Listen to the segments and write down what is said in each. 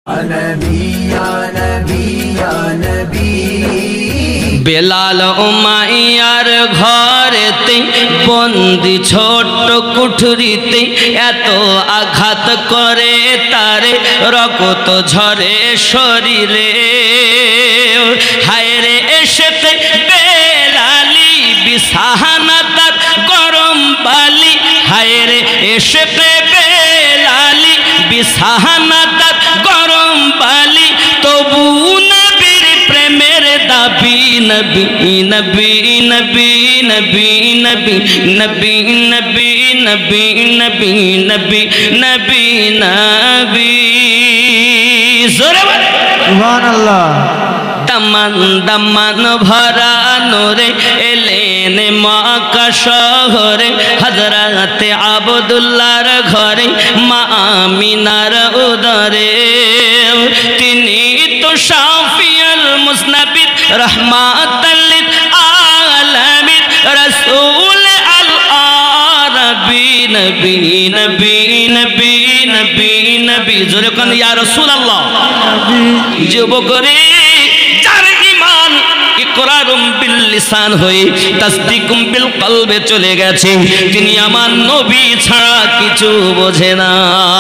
বেলাল উমাইয়ার ঘরেতে বন্দি ছোট্ট কুঠরিতে এত আঘাত করে তারে রক্ত ঝরে শরীরে হায়রে এসেতে বেলালি বিছানা তার গরম বালি হায়রে এসেতে বেলালি বিছানা তার গরম বালি তবু নবীর প্রেমের দাবি নবী নবী নবী নবী নবী নবী নবী নবী নবী নবী নবী নবী জোরে বলে সুবহানাল্লাহ। দামান দামান ভরা নোরে এলেন মক্কা শহরে হযরতে আব্দুল্লাহর ঘরে মা আমিনার উদরে তিনি তো শাফিউল মুসনাবিদ রহমাতাল লিল আলামিন রাসূল আল আরবি নবী নবী নবী নবী নবী জোরে কোন ইয়া রাসূলুল্লাহ যুবকরে যার ঈমান ইকরারুম বিল লিসান হয়ে তাসদীকুম বিল কলবে চলে গেছে তিনি আমার নবী ছাড়া কিছু বোঝে না।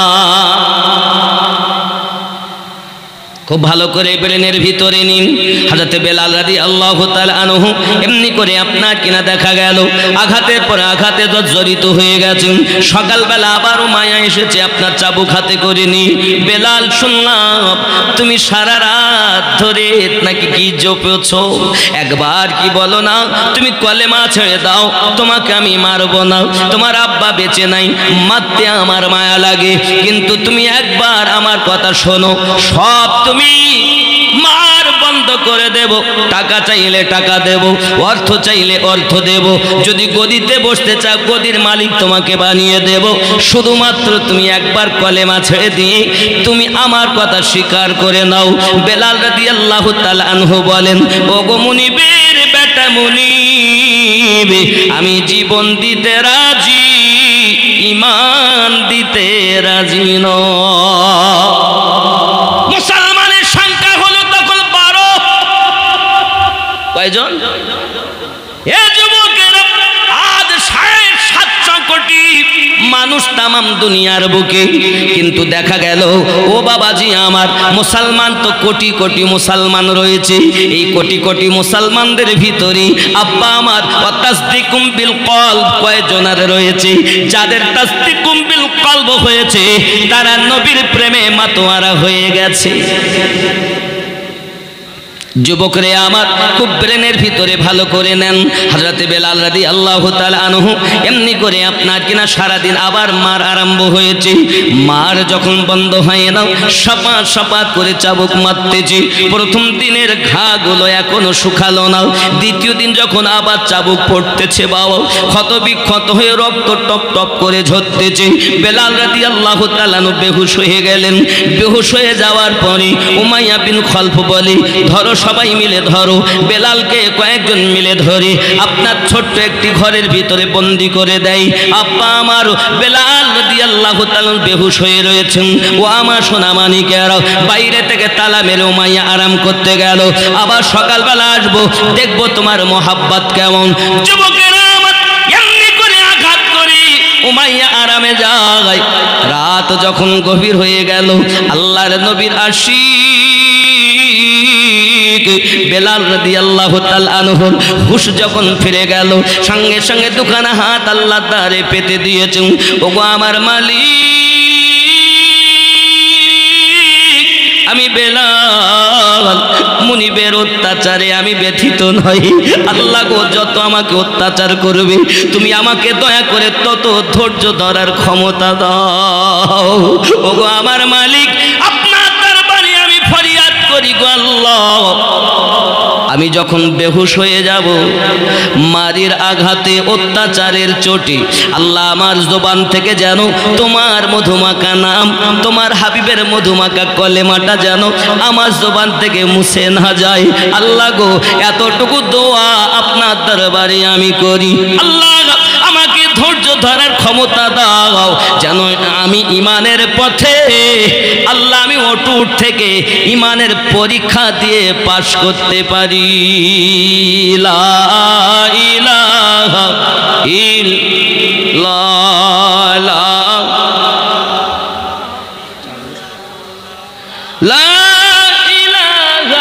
খুব ভালো করে ব্রেনের ভিতরে নিন হযরতে বেলাল রাদিয়াল্লাহু তাআলা আনহু এমনি করে আপনার কিনা দেখা গেল আঘাতের পর আঘাতে জর্জরিত হয়ে গেছেন। সকালবেলা আবারও মায়া এসেছে আপনার চাবুক হাতে করে নি বেলাল শুনলাম তুমি সারা রাত ধরে নাকি কি জপেছো একবার কি বলো না তুমি কলেমা ছেড়ে দাও তোমাকে আমি মারবো না তোমার আব্বা বেঁচে নাই মারতে আমার মায়া লাগে কিন্তু তুমি একবার আমার কথা শোনো সব তুমি মার বন্ধ করে দেব টাকা চাইলে টাকা দেব অর্থ চাইলে অর্থ দেব যদি গদিতে বসতে চাও গদির মালিক তোমাকে বানিয়ে দেব শুধুমাত্র তুমি একবার কলেমা ছেড়ে দিয়ে তুমি আমার কথা স্বীকার করে নাও। বেলাল রাদিয়াল্লাহু তাআলা আনহু বলেন ওগো মুনিবের বেটা মুনিব আমি জীবন দিতে রাজি ঈমান দিতে রাজি নয়। কয়জন এ যুবকেরা আজ 750 কোটি মানুষ তামাম দুনিয়ার বুকে কিন্তু দেখা গেল ও বাবাজি আমার মুসলমান তো কোটি কোটি মুসলমান রয়েছে এই কোটি কোটি মুসলমানদের ভিতরে আব্বা আমার তাসদীকুম বিল কলব কয়জনের রয়েছে যাদের তাসদীকুম বিল কলব হয়েছে তারা নবীর প্রেমে মাতোয়ারা হয়ে গেছে। যুবকরে আমার খুব ব্রেনের ভিতরে ভালো করে নেন হযরতে বেলাল রাদিয়াল্লাহু তাআলা আনহু এমনি করে আপনার কিনা সারাদিন আবার মার আরম্ভ হয়েছে মার যখন বন্ধ হয় না সপাত সপাত করে চাবুক মারতেছে প্রথম দিনের ঘাগুলো এখনো শুকালো না দ্বিতীয় দিন যখন আবার চাবুক পড়তেছে বাবা ক্ষত বিক্ষত হয়ে রক্ত টপ টপ করে ঝরতেছে বেলাল রাদিয়াল্লাহু তাআলা আনহু বেহুশ হয়ে গেলেন। বেহুশ হয়ে যাওয়ার পরে উমাইয়া বিন খলফ বলে ধরো সবাই মিলে ধরো বেলালকে কয়েকজন মিলে ধরে আপনার ছোট্ট একটি ঘরের ভিতরে বন্দি করে দেয়। আব্বা আমার বেলাল রাদিয়াল্লাহু তাআলা বেহুশ হয়ে রয়েছেন ও আমার সোনা মানিকেরা বাইরে থেকে তালা মেরে উমাইয়া আরাম করতে গেল আবার সকালবেলা আসবো দেখবো তোমার মোহাব্বত কেমন। যুবকেরা আমার এমনি করে আঘাত করি উমাইয়া আরামে যায়। রাত যখন গভীর হয়ে গেল আল্লাহর নবীর আশিক বেলাল রাদিয়াল্লাহু তাআলা আনহুর হুশ যখন ফিরে গেল সঙ্গে সঙ্গে দুখানা হাত আল্লাহর দ্বারে পেতে দিয়েছেন ওগো আমার মালিক আমি বেলাল মুনিবের অত্যাচারে আমি ব্যথিত নই আল্লাহ গো যত আমাকে অত্যাচার করবে তুমি আমাকে দয়া করে তত ধৈর্য ধরার ক্ষমতা দাও ওগো আমার মালিক আপনার দরবারে আমি ফরিয়াদ করি গো আল্লাহ আমি যখন বেহুশ হয়ে যাব মারির আঘাতে অত্যাচারের চোটে আল্লাহ আমার জবান থেকে যেন তোমার মধুমাখা নাম তোমার হাবিবের মধুমাখা কলেমাটা যেন আমার জবান থেকে মুছে না যায় আল্লাহ গো এতটুকু দোয়া আপনার দরবারে আমি করি আল্লাহ আমাকে ধৈর্য ধরার ক্ষমতা দাও, যেন আমি ইমানের পথে আল্লাহ আমি অটুট থেকে ইমানের পরীক্ষা দিয়ে পাশ করতে পারি। লা ইলাহা ইল্লাল্লাহ, লা ইলাহা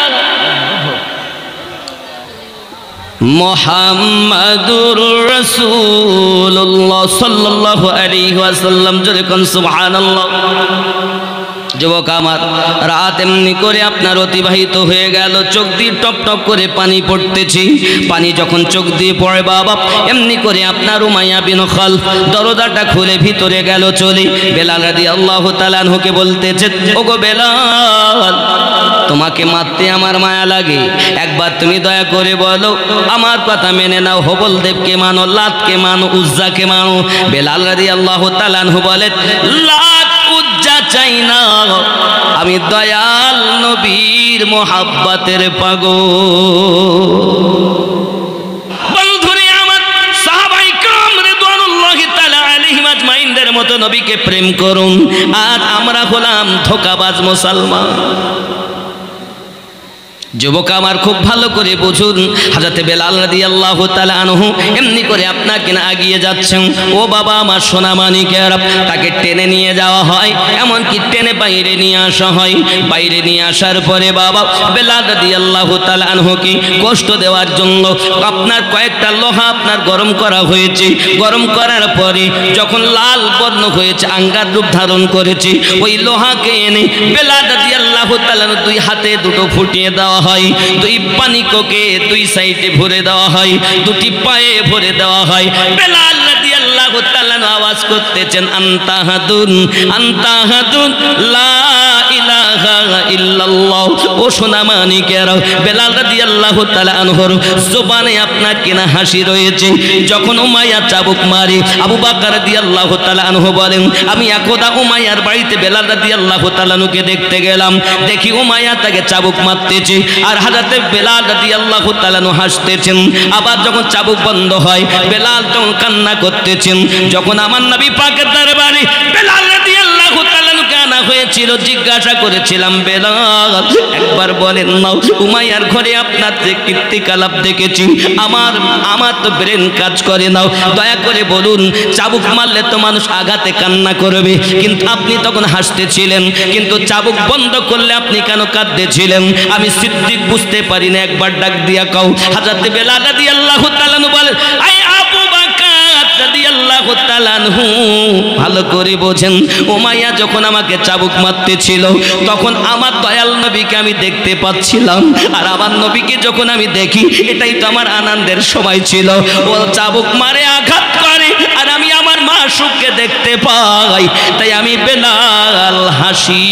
মুহাম্মাদুর রাসূলুল্লাহ সাল্লাল্লাহু আলাইহি ওয়াসাল্লাম। জোরে কোন সুবহানাল্লাহ। যুবক আমার, রাত এমনি করে আপনার অতিবাহিত হয়ে গেল, চোখ দিয়ে টপ টপ করে পানি পড়তেছি। পানি যখন চোখ দিয়ে পড়ে বাবা, এমনি করে আপনার উমাইয়া বিন খালফ দরজাটা খুলে ভিতরে গেল চলে। বেলাল রাদিয়াল্লাহু তাআলা আনহুকে বলতেছে, ওগো বেলাল, তোমাকে মারতে আমার মায়া লাগে, একবার তুমি দয়া করে বলো, আমার কথা মেনে নাও, হবল দেবকে মানো, লাতকে মানো, উজ্জাকে মানো। বেলাল রাদিয়াল্লাহু তাআলা আনহু বলে, লাত উজ্জা চাই না, আমি দয়াল নবীর মোহাব্বতের পাগল। বন্ধুরে আমার, সাহাবায়ে কেরাম রিদওয়ানুল্লাহি তাআলা আলাইহিম আজমাইনদের মতো নবীকে প্রেম করুন, আর আমরা হলাম ধোঁকাবাজ মুসলমান। যুবক আমার, খুব ভালো করে বুঝুন, হযরত বেলাল রাদিয়াল্লাহু তাআলা আনহু এমনি করে আপনাকে না আগিয়ে যাচ্ছেন। ও বাবা আমার সোনা মানিকের, তাকে টেনে নিয়ে যাওয়া হয়, এমনকি টেনে বাইরে নিয়ে আসা হয়। বাইরে নিয়ে আসার পরে বাবা বেলাল রাদিয়াল্লাহু তাআলা আনহুকে কষ্ট দেওয়ার জন্য আপনার কয়েকটা লোহা আপনার গরম করা হয়েছে। গরম করার পরে যখন লাল বর্ণ হয়েছে, আঙ্গার রূপ ধারণ করেছে, ওই লোহাকে এনে বেলাল রাদিয়াল্লাহু তাআলা দুই হাতে দুটো ফুটিয়ে দেওয়া হয়, দুই পানিকোকে দুই সাইডে ভরে দেওয়া হয়, দুটি পায়ে ভরে দেওয়া হয়। বেলাল রাদিয়াল্লাহু তাআলা আওয়াজ করতেছেন, আনতা হাদুন, আনতা হাদুন, লা ইলাহা ইল্লাল্লাহ। ও সোনা মানিকেরা, বেলাল রাদিয়াল্লাহু তাআলা আনহুর জবানে আপনার কিনা হাসি রয়েছে। যখন উমাইয়া চাবুক মারে, আবু বকর রাদিয়াল্লাহু তাআলা আনহু বলেন, আমি একদা উমাইয়ার বাড়িতে বেলাল রাদিয়াল্লাহু তাআলা আনহুকে দেখতে গেলাম, দেখি উমাইয়া তাকে চাবুক মারতেছে, আর হযরতে বেলাল রাদিয়াল্লাহু তাআলা আনহু হাসতেছেন। আবার যখন চাবুক বন্ধ হয়, বেলাল তখন কান্না করতেছেন। যখন আমার নবী পাকের দরবারে বেলাল রাদিয়াল্লাহু তাআলা আনহুকে আনা হয়েছিল, জিজ্ঞাসা করেছিলাম, বেলাল একবার বলেন না, উমাইয়ার ঘরে আপনার যে কীর্তিকলাপ দেখেছি, আমার তো ব্রেন কাজ করে না, দয়া করে বলুন, চাবুক মারলে তো মানুষ আঘাতে কান্না করবে, কিন্তু আপনি তখন হাসতেছিলেন, কিন্তু চাবুক বন্ধ করলে আপনি কেন কাঁদতেছিলেন? আমি সিদ্দিক বুঝতে পারি না, একবার ডাক দিয়া কও। হযরত বেলাল রাদিয়াল্লাহু তাআলা আনহু বলেন, আই আবু বকর রাদিয়াল্লাহু তাআলা আনহু, ভালো করে বোঝেন, উমাইয়া যখন আমাকে চাবুক মারতেছিল, তখন আমার দয়াল নবীকে আমি দেখতে পাচ্ছিলাম, আর আমার নবীকে যখন আমি দেখি, এটাই তো আমার আনন্দের সময় ছিল। ও চাবুক মারে, আঘাত করে, আর আমি আমার মাসুককে দেখতে পাই, তাই আমি বেলাল হাসি।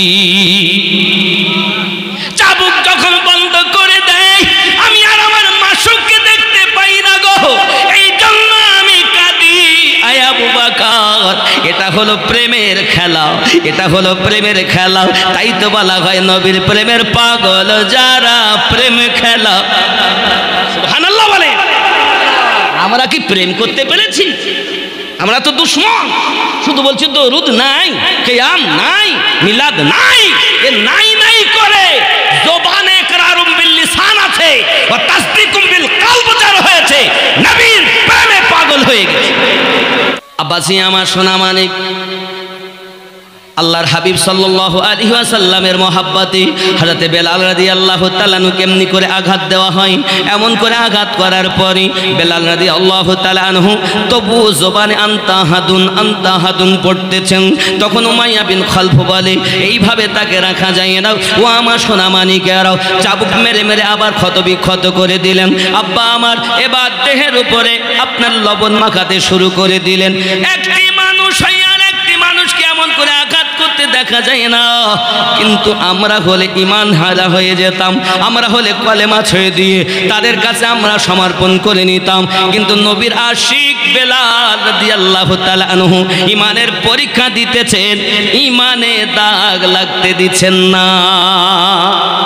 চাবুক যখন বন্ধ করে দেয়, আমি আর আমার মাসুককে দেখতে পাই না গো, এই জন্য আমি কাঁদি। আয় আবু বকর, এটা হলো প্রেমের খেলা, এটা হলো প্রেমের খেলা, তাই তো বলা হয় নবীর প্রেমের পাগল যারা, প্রেম খেলা। সুবহানাল্লাহ বলে। আমরা কি প্রেম করতে পেরেছি? আমরা তো দুশ্মন, শুধু বলছি দরুদ নাই, কিয়াম নাই, মিলাদ নাই, এ নাই নাই করে জবানে ইকরারুম বিল লিসান আছে, ওয়া তাসদীকুম বিল কলব যার হয়েছে, নবীর প্রেমে পাগল হয়ে গেছে। আব্বাসি আমার সোনা মানিক, আল্লাহর হাবিব সাল্লাল্লাহু আলাইহি ওয়াসাল্লামের মহাব্বতে হযরতে বেলাল রাদিয়াল্লাহু তাআলা আনহু কেমনি করে আঘাত দেওয়া হয়, এমন করে আঘাত করার পরে বেলাল রাদিয়াল্লাহু তাআলা আনহু তবু জবানে আনতা হাদুন, আনতা হাদুন পড়তেছেন। তখন উমাইয়া বিন খালফ বলে, এইভাবে তাকে রাখা যায় না, ও আমার সোনা মানিকেরাও, চাবুক মেরে মেরে আবার ক্ষত বিক্ষত করে দিলেন। আব্বা আমার এবার দেহের উপরে আপনার লবণ মাখাতে শুরু করে দিলেন। একটি মানুষ আর একটি মানুষকে এমন করে আঘাত করতে দেখা যায় না, কিন্তু আমরা হলে ঈমান হারা হয়ে যেতাম, আমরা হলে কলেমা ছেড়ে দিয়ে তাদের কাছে আমরা সমর্পণ করে নিতাম। কিন্তু নবীর আশিক বেলাল রাদিয়াল্লাহু তাআলা আনহু ঈমানের পরীক্ষা দিতেছেন, ঈমানে দাগ লাগতে দিচ্ছেন না।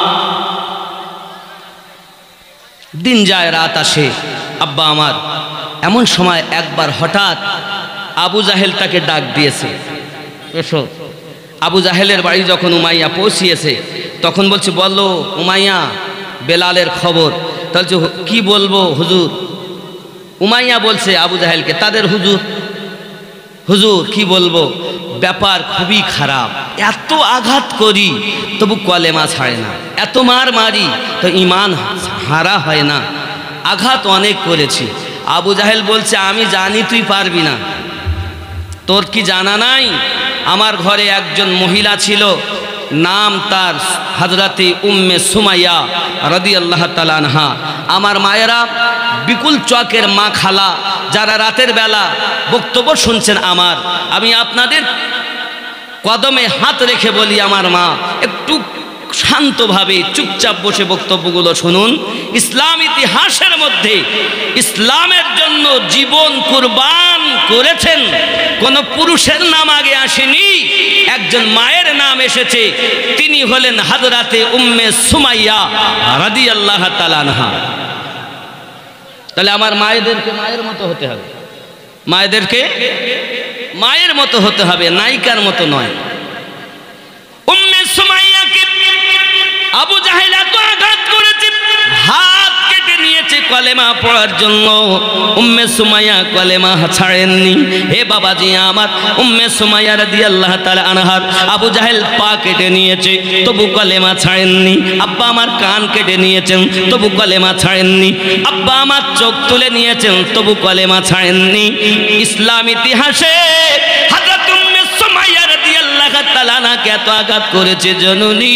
দিন যায় রাত আসে, আব্বা আমার এমন সময় একবার হঠাৎ আবু জাহেল তাকে ডাক দিয়েছে, এসো। আবু জাহেলের বাড়ি যখন উমাইয়া পৌঁছিয়েছে তখন বলছে, বলো উমাইয়া, বেলালের খবর। তাহলে কি বলবো হুজুর? উমাইয়া বলছে আবু জাহেলকে, তাদের হুজুর, হুজুর কি বলবো, ব্যাপার খুবই খারাপ, এত আঘাত করি তবু কলেমা ছাড়ে না, এত মার মারি তো ঈমান হারা হয় না, আঘাত অনেক করেছি। আবু জাহেল বলছে, আমি জানি তুই পারবি না, তোর কি জানা নাই? আমার ঘরে একজন মহিলা ছিল, নাম তার হযরতে উম্মে সুমাইয়া রাদিয়াল্লাহু তাআলা আনহা। আমার মায়েরা বিকুল চকের মা খালা, যারা রাতের বেলা বক্তব্য শুনছেন আমি আপনাদের কদমে হাত রেখে বলি, আমার মা একটু শান্তভাবে চুপচাপ বসে বক্তব্যগুলো শুনুন। ইসলাম ইতিহাসের মধ্যে ইসলামের জন্য জীবন কুরবান করেছেন কোন পুরুষের নাম আগে আসেনি, একজন মায়ের নাম এসেছে, তিনি হলেন হযরতে উম্মে সুমাইয়া রাদিয়াল্লাহু তাআলা আনহা। তাহলে আমার মায়েদেরকে মায়ের মতো হতে হবে, মায়েদেরকে মায়ের মতো হতে হবে, নায়িকার মতো নয়। উম্মে সুমাইয়াকে আবু জাহেল এত আঘাত করেছে, হাত কেটে নিয়েছে কলেমা পড়ার জন্য। উম্মে সুমাইয়া কলেমা ছাড়েননি। হে বাবাজি আমার, উম্মে সুমাইয়া রাদিয়াল্লাহু তাআলা আনহার আবু জাহেল পা কেটে নিয়েছে, তবু কলেমা ছাড়েননি। আব্বা আমার কান কেটে নিয়েছেন, তবু কলেমা ছাড়েননি। আব্বা আমার চোখ তুলে নিয়েছেন, তবু কলেমা ছাড়েননি। ইসলাম ইতিহাসে হযরত উম্মে সুমাইয়া রাদিয়াল্লাহু তাআলা আনহাকে এত আঘাত করেছে জননী।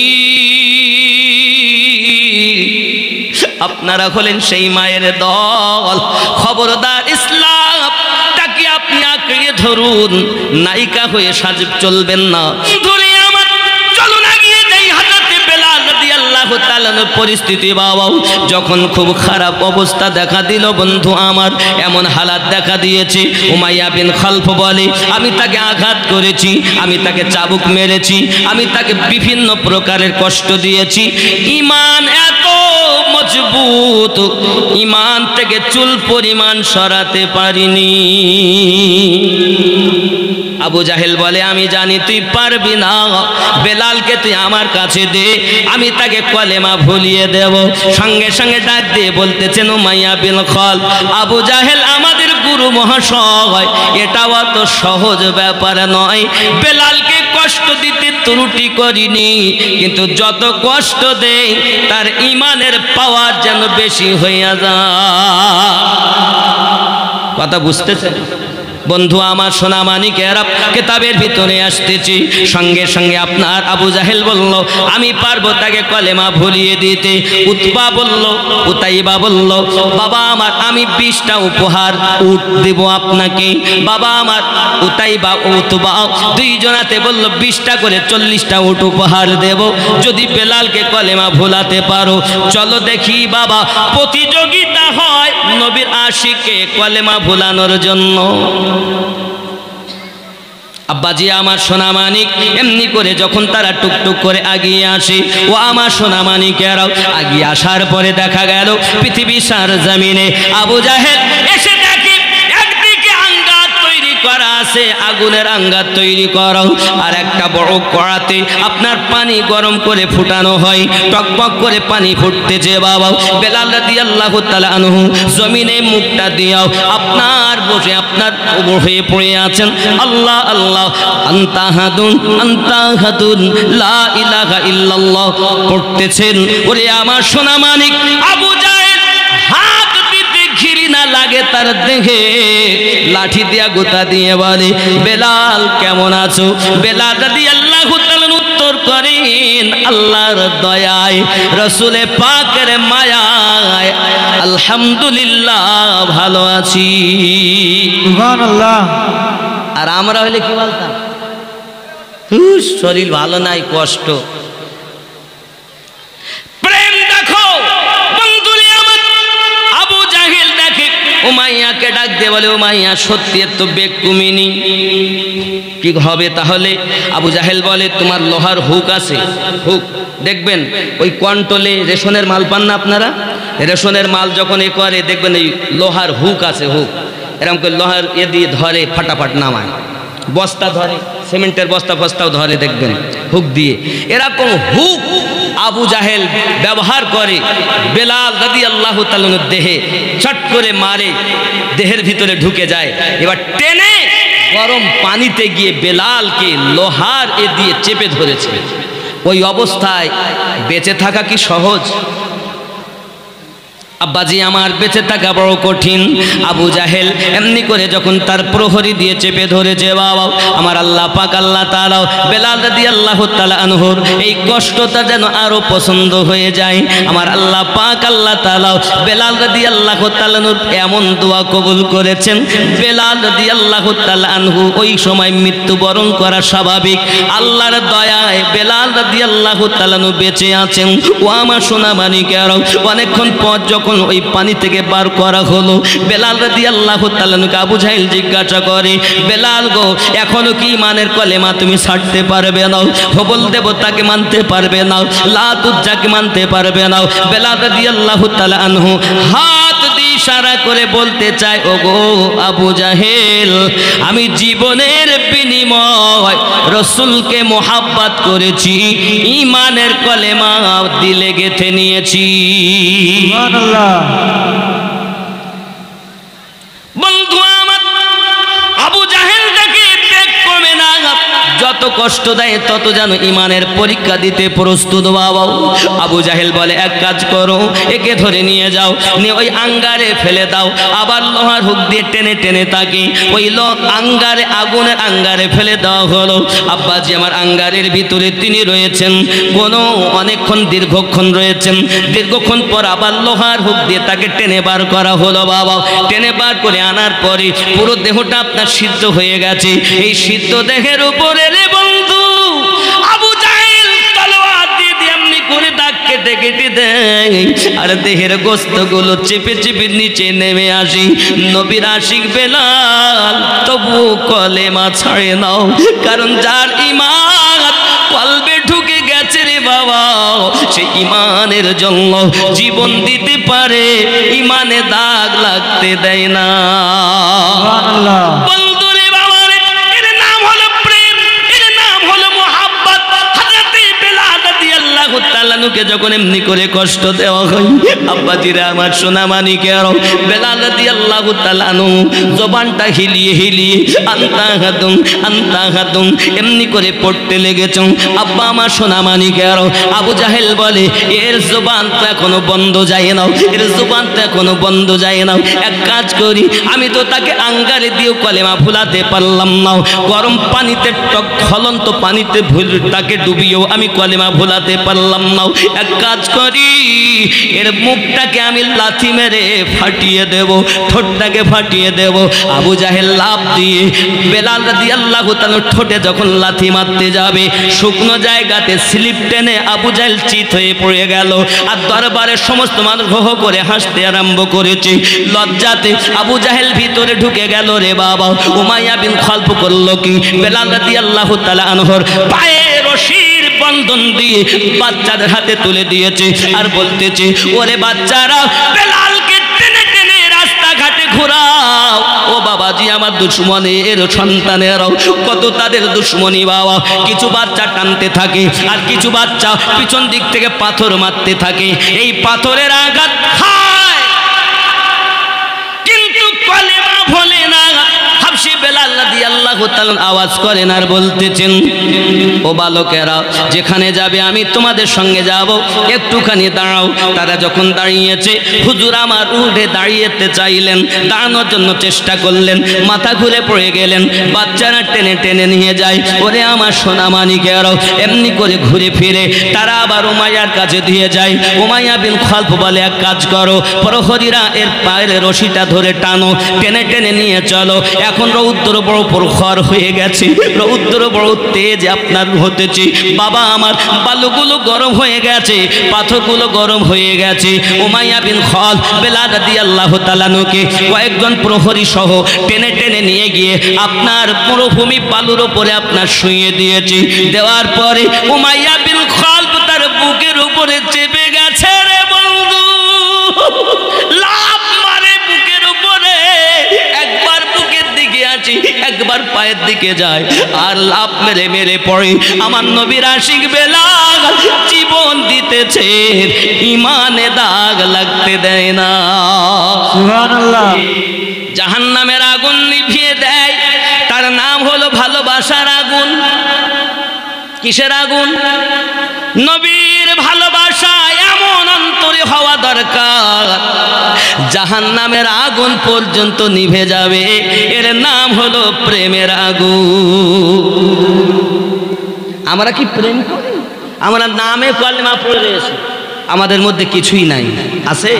আপনারা হলেন সেই মায়ের দল, খবরদার ইসলামটাকে আপনি আঁকড়ে ধরুন, নায়িকা হয়ে সাজব চলবেন না। ধরে আমার চলুন এগিয়ে যাই হযরতে বেলাল রাদিয়াল্লাহু তাআলা পরিস্থিতি। বাবা যখন খুব খারাপ অবস্থা দেখা দিল বন্ধু আমার, এমন হালাত দেখা দিয়েছে, উমাইয়া বিন খালফ বলে, আমি তাকে আঘাত করেছি, আমি তাকে চাবুক মেরেছি, আমি তাকে বিভিন্ন প্রকারের কষ্ট দিয়েছি, ঈমান এত মজবুত, ঈমান থেকে চুল পরিমাণ সরাতে পারিনি। আবু জাহেল বলে, আমি জানি তুই পারবি না, বেলালকে তুই আমার কাছে দে, আমি তাকে কলেমা ভুলিয়ে দেব। সঙ্গে সঙ্গে ডাক দিয়ে বলতেছেন, উমাইয়া বিন খালফ, আবু জাহেল আমাদের গুরু মহাশয়, এটাও অত সহজ ব্যাপার নয়, বেলালকে কষ্ট দিতে ত্রুটি করিনি, কিন্তু যত কষ্ট দেই তার ঈমানের পাওয়ার যেন বেশি হইয়া যায়। কথা বুঝতেছেন বন্ধু আমার? সোনা মানিকেরা, কিতাবের ভিতরে আসতেছি, সঙ্গে সঙ্গে আপনার আবু জাহেল বলল, আমি পারবো তাকে কলেমা ভুলিয়ে দিতে। উতবা বলল, উতাইবা বলল, বাবা আমার আমি 20টা উপহার উট দেব আপনাকে। বাবা আমার উতাইবা ও উতবা দুইজনাতে বলল, 20টা করে 40টা উট উপহার দেব যদি বেলালকে কলেমা ভুলাতে পারো। চলো দেখি বাবা, প্রতিযোগিতা হয় নবীর আশিকে কলেমা ভুলানোর জন্য। আব্বাজি আমার সোনা মানিক, এমনি করে যখন তারা টুকটুক করে আগিয়ে আসে, ও আমার সোনা মানিকেরাও আগিয়ে আসার পরে দেখা গেল পৃথিবী সার জমিনে আবু জাহেল এসে দেখে একদিকে আঙ্গার তৈরি করা আছে, আগুনের আঙ্গার তৈরি করা, আর একটা বড় কড়াতে আপনার পানি গরম করে ফুটানো হয়, টকবক করে পানি ফুটতেছে। বাবা বেলাল রাদিয়াল্লাহু তাআলা আনহু জমিনে মুখটা দিয়াও আপনার বসে আপনার হয়ে পড়ে আছেন, আল্লাহ আল্লাহ, আনতা হাদুন আনতা হাদুন লা ইলাহা ইল্লাল্লাহ পড়তেছেন। ওরে আমার সোনা মানিক, আবু জাহেল হাত দিতে ঘৃণা লাগে তার দেখে, লাঠি দিয়া গোতা দিয়ে বলে, বেলাল কেমন আছো? বেলাল রাদিয়াল্লাহু তাআলা উত্তর করেন, আল্লাহর দয়ায় রাসূলে পাকের মায়ায় আলহামদুলিল্লাহ ভালো আছি। সুবহানাল্লাহ। আর আমরা হলে কি বলতাম? শরীর ভালো নাই, কষ্ট। প্রেম দেখো বন্ধুরে আমার, আবু জাহেল দেখে উমাইয়াকে ডাক দিয়ে বলে, উমাইয়া সত্যি এত বেগ কমিনি, কি হবে তাহলে? আবু জাহেল বলে, তোমার লোহার হুক আছে, হুক দেখবেন ওই কন্ট্রোলে রেশনের মাল পান না আপনারা, রেশনের মাল যখন এ করে দেখবেন এই লোহার হুক আছে, হুক এরকম করে লোহার দিয়ে ধরে ফাটাফাট নামায়, বস্তা ধরে, সিমেন্টের বস্তা ফস্তাও ধরে দেখবেন হুক দিয়ে। এরকম হুক আবু জাহেল ব্যবহার করে বেলাল রাদিয়াল্লাহু তাআলার দেহে চট করে মারে, দেহের ভিতরে ঢুকে যায়। এবার টেনে গরম পানিতে গিয়ে বেলালকে লোহার দিয়ে চেপে ধরেছে। ওই অবস্থায় বেঁচে থাকা কি সহজ? আব্বাজি আমার বেঁচে থাকা বড় কঠিন। আবু জাহেল এমনি করে যখন তার প্রহরী দিয়ে চেপে ধরেছে, বাবা আমার আল্লাহ পাক আল্লাহ তাআলা বেলাল রাদিয়াল্লাহু তাআলা আনহুর এই কষ্টটা যেন আরো পছন্দ হয়ে যায়। আমার আল্লাহ পাক আল্লাহ তাআলা বেলাল রাদিয়াল্লাহু তাআলা আনহুর এমন দোয়া কবুল করেছেন, বেলাল রাদিয়াল্লাহু তাআলা আনহু ওই সময় মৃত্যুবরণ করা স্বাভাবিক। আল্লাহর দয়ায় বেলাল রাদিয়াল্লাহু তাআলা আনহু বেঁচে আছেন। ও আমার সোনা মানিকেরা, অনেকক্ষণ পর যখন ওই পানি থেকে বার করা হলো, বেলাল রাদিয়াল্লাহু তাআলা আনহুকে আবু জাহেল জিজ্ঞাসা করে, বেলাল গো এখনো কি ইমানের কলেমা তুমি ছাড়তে পারবে না? হবল দেবতাকে মানতে পারবে না? লাত উজ্জাকে মানতে পারবে না? বেলাল রাদিয়াল্লাহু তাআলা আনহু হাত দিয়ে ইশারা করে বলতে চায়, ও গো আবু জাহেল, আমি জীবনের বিনিময় রাসূলকে মোহাব্বত করেছি, ইমানের কলেমা দিলে গেঁথে নিয়েছি। বন্ধু আমার, আবু জাহেল দেখে বেগ কমে না, যত কষ্ট দেয় তত যেন ইমানের পরীক্ষা দিতে প্রস্তুত। বাবা আবু জাহেল বলে, এক কাজ করো, একে ধরে নিয়ে যাও, নিয়ে ওই আঙ্গারে ফেলে দাও। আবার লোহার হুক দিয়ে টেনে টেনে তাকে ওই আঙ্গারে, আগুনের আঙ্গারে ফেলে দেওয়া হলো। আব্বাজি আমার আঙ্গারের ভিতরে তিনি রয়েছেন, কোনো অনেকক্ষণ দীর্ঘক্ষণ রয়েছেন। দীর্ঘক্ষণ পর আবার লোহার হুক দিয়ে তাকে টেনে বার করা হলো। বাবা টেনে বার করে আনার পরে পুরো দেহটা আপনার সিদ্ধ হয়ে গেছে। এই সিদ্ধ দেহের উপরে রে বন্ধু আবু জাহেল তলোয়ার দিয়ে এমনি করে দাগ কেটে কেটে দেয়, আর দেহের গোস্তগুলো চেপে চেপে নিচে নেমে আসি। নবীর আশিক বেলাল তবু কলেমা ছাড়ে নাও, কারণ যার ঈমান কলবে ঢুকে গেছে রে বাবা, সে ঈমানের জন্য জীবন দিতে পারে, ঈমানে দাগ লাগতে দেয় না। বন্ধু রে বাবা রে, এর নাম হলো প্রেম, এর নাম হলো মোহাব্বত। হযরতে বেলাল রাদিয়াল্লাহু তাআলা আনহুকে যখন এমনি করে কষ্ট দেওয়া হয়, আব্বাজিরা আমার সোনা মানিকের, বেলাল রাদিয়াল্লাহু তাআলা আনহু জবানটা হিলিয়ে হিলিয়ে আন্তা হাতুম এমনি করে পড়তে লেগেছেন। আব্বা আমার সোনা মানিকের, আবু জাহেল বলে, এর জবান তো এখনো বন্ধ যায় না, এর জবান তো এখনো বন্ধ যায় না। এক কাজ করি, আমি তো তাকে আঙ্গারে দিয়েও কলেমা ভুলাতে পারলাম না, গরম পানিতে টক ঝলন্ত পানিতে তাকে ডুবিয়েও আমি কলেমা ভুলাতে পারলাম না। এক কাজ করি, এর মুখটাকে আমি লাথি মেরে ফাটিয়ে দেব, ঠোঁটটাকে ফাটিয়ে দেব। আবু জাহেল লাফ দিয়ে বেলাল রাদিয়াল্লাহু তাআলা ঠোঁটে যখন লাথি মারতে যাবে, শুকনো জায়গাতে স্লিপ টেনে আবু জাহেল চিত হয়ে পড়ে গেল। আর দরবারের সমস্ত মানুষ হো হো করে হাসতে আরম্ভ করেছে। লজ্জাতে আবু জাহেল ভিতরে ঢুকে গেল রে বাবা। উমাইয়া বিন খালফ করলো কি, বেলাল রাদিয়াল্লাহু তাআলা আনহুর পায়ে রশির বন্ধন দিয়ে বাচ্চাদের হাতে তুলে দিয়েছে, আর বলতেছে, ওরে বাচ্চারা বেলালকে টেনে টেনে রাস্তাঘাটে ঘোরাও। ও বাবাজি আমার দুশ্মনের সন্তানেরাও কত তাদের দুশ্মনী বাবা, কিছু বাচ্চা টানতে থাকে আর কিছু বাচ্চা পিছন দিক থেকে পাথর মারতে থাকে। এই পাথরের আঘাত খায় কিন্তু কলেমা ভোলে না। হাবশী বেলাল রাদিয়াল্লাহু তাআলা আওয়াজ করেন আর বলতেছেন, ও বালকেরা, যেখানে যাবে আমি তোমাদের সঙ্গে যাব, একটুখানি দাঁড়াও। তারা যখন দাঁড়িয়েছে, হুজুর আমার উঠে দাঁড়িয়েতে চাইলেন, দাঁড়ানোর জন্য চেষ্টা করলেন, মাথা ঘুরে পড়ে গেলেন। বাচ্চারা টেনে টেনে নিয়ে যায়। ওরে আমার সোনা মানিকেরাও, এমনি করে ঘুরে ফিরে তারা আবার উমাইয়ার কাছে দিয়ে যায়। উমাইয়া বিন খালফ বলে, এক কাজ করো, প্রহরীরা এর পায়ের রশিটা ধরে টানো, টেনে টেনে নিয়ে চলো। এখন রৌদ্র বড় প্রখর হয়ে গেছে, রৌদ্র বড় তেজ আপনার হতেছে। বাবা আমার বালুগুলো গরম হয়ে গেছে, পাথরগুলো গরম হয়ে গেছে। উমাইয়া বিন খালফ বেলাল রাদিয়াল্লাহু তাআলা আনহুকে কয়েকজন প্রহরী সহ টেনে টেনে নিয়ে গিয়ে আপনার মরুভূমি বালুর উপরে আপনার শুইয়ে দিয়েছে। দেওয়ার পরে উমাইয়া বিন খালফ তার বুকের উপরে চেপে গেছে রে বন্ধু, লাফ মারে বুকের উপরে, একবার একবার পায়ের দিকে যায় আর লাফ মেরে মেরে পড়ে। আমার নবীর আশিক বেলাল জীবন দিতেছে, ইমানে দাগ লাগতে দেয় না। সুবহানাল্লাহ। জাহান্নামের আগুন নিভিয়ে দেয়, তার নাম হলো ভালোবাসার আগুন। কিসের আগুন? নবীর ভালোবাসা এমন অন্তরে হওয়া দরকার, জাহান্নামের আগুন পর্যন্ত নিভে যাবে। এর নাম হলো প্রেমের আগুন। আমরা কি প্রেম করি? আমরা নামে কালেমা পড়ে রয়েছি, আমাদের মধ্যে কিছুই নাই। আছে?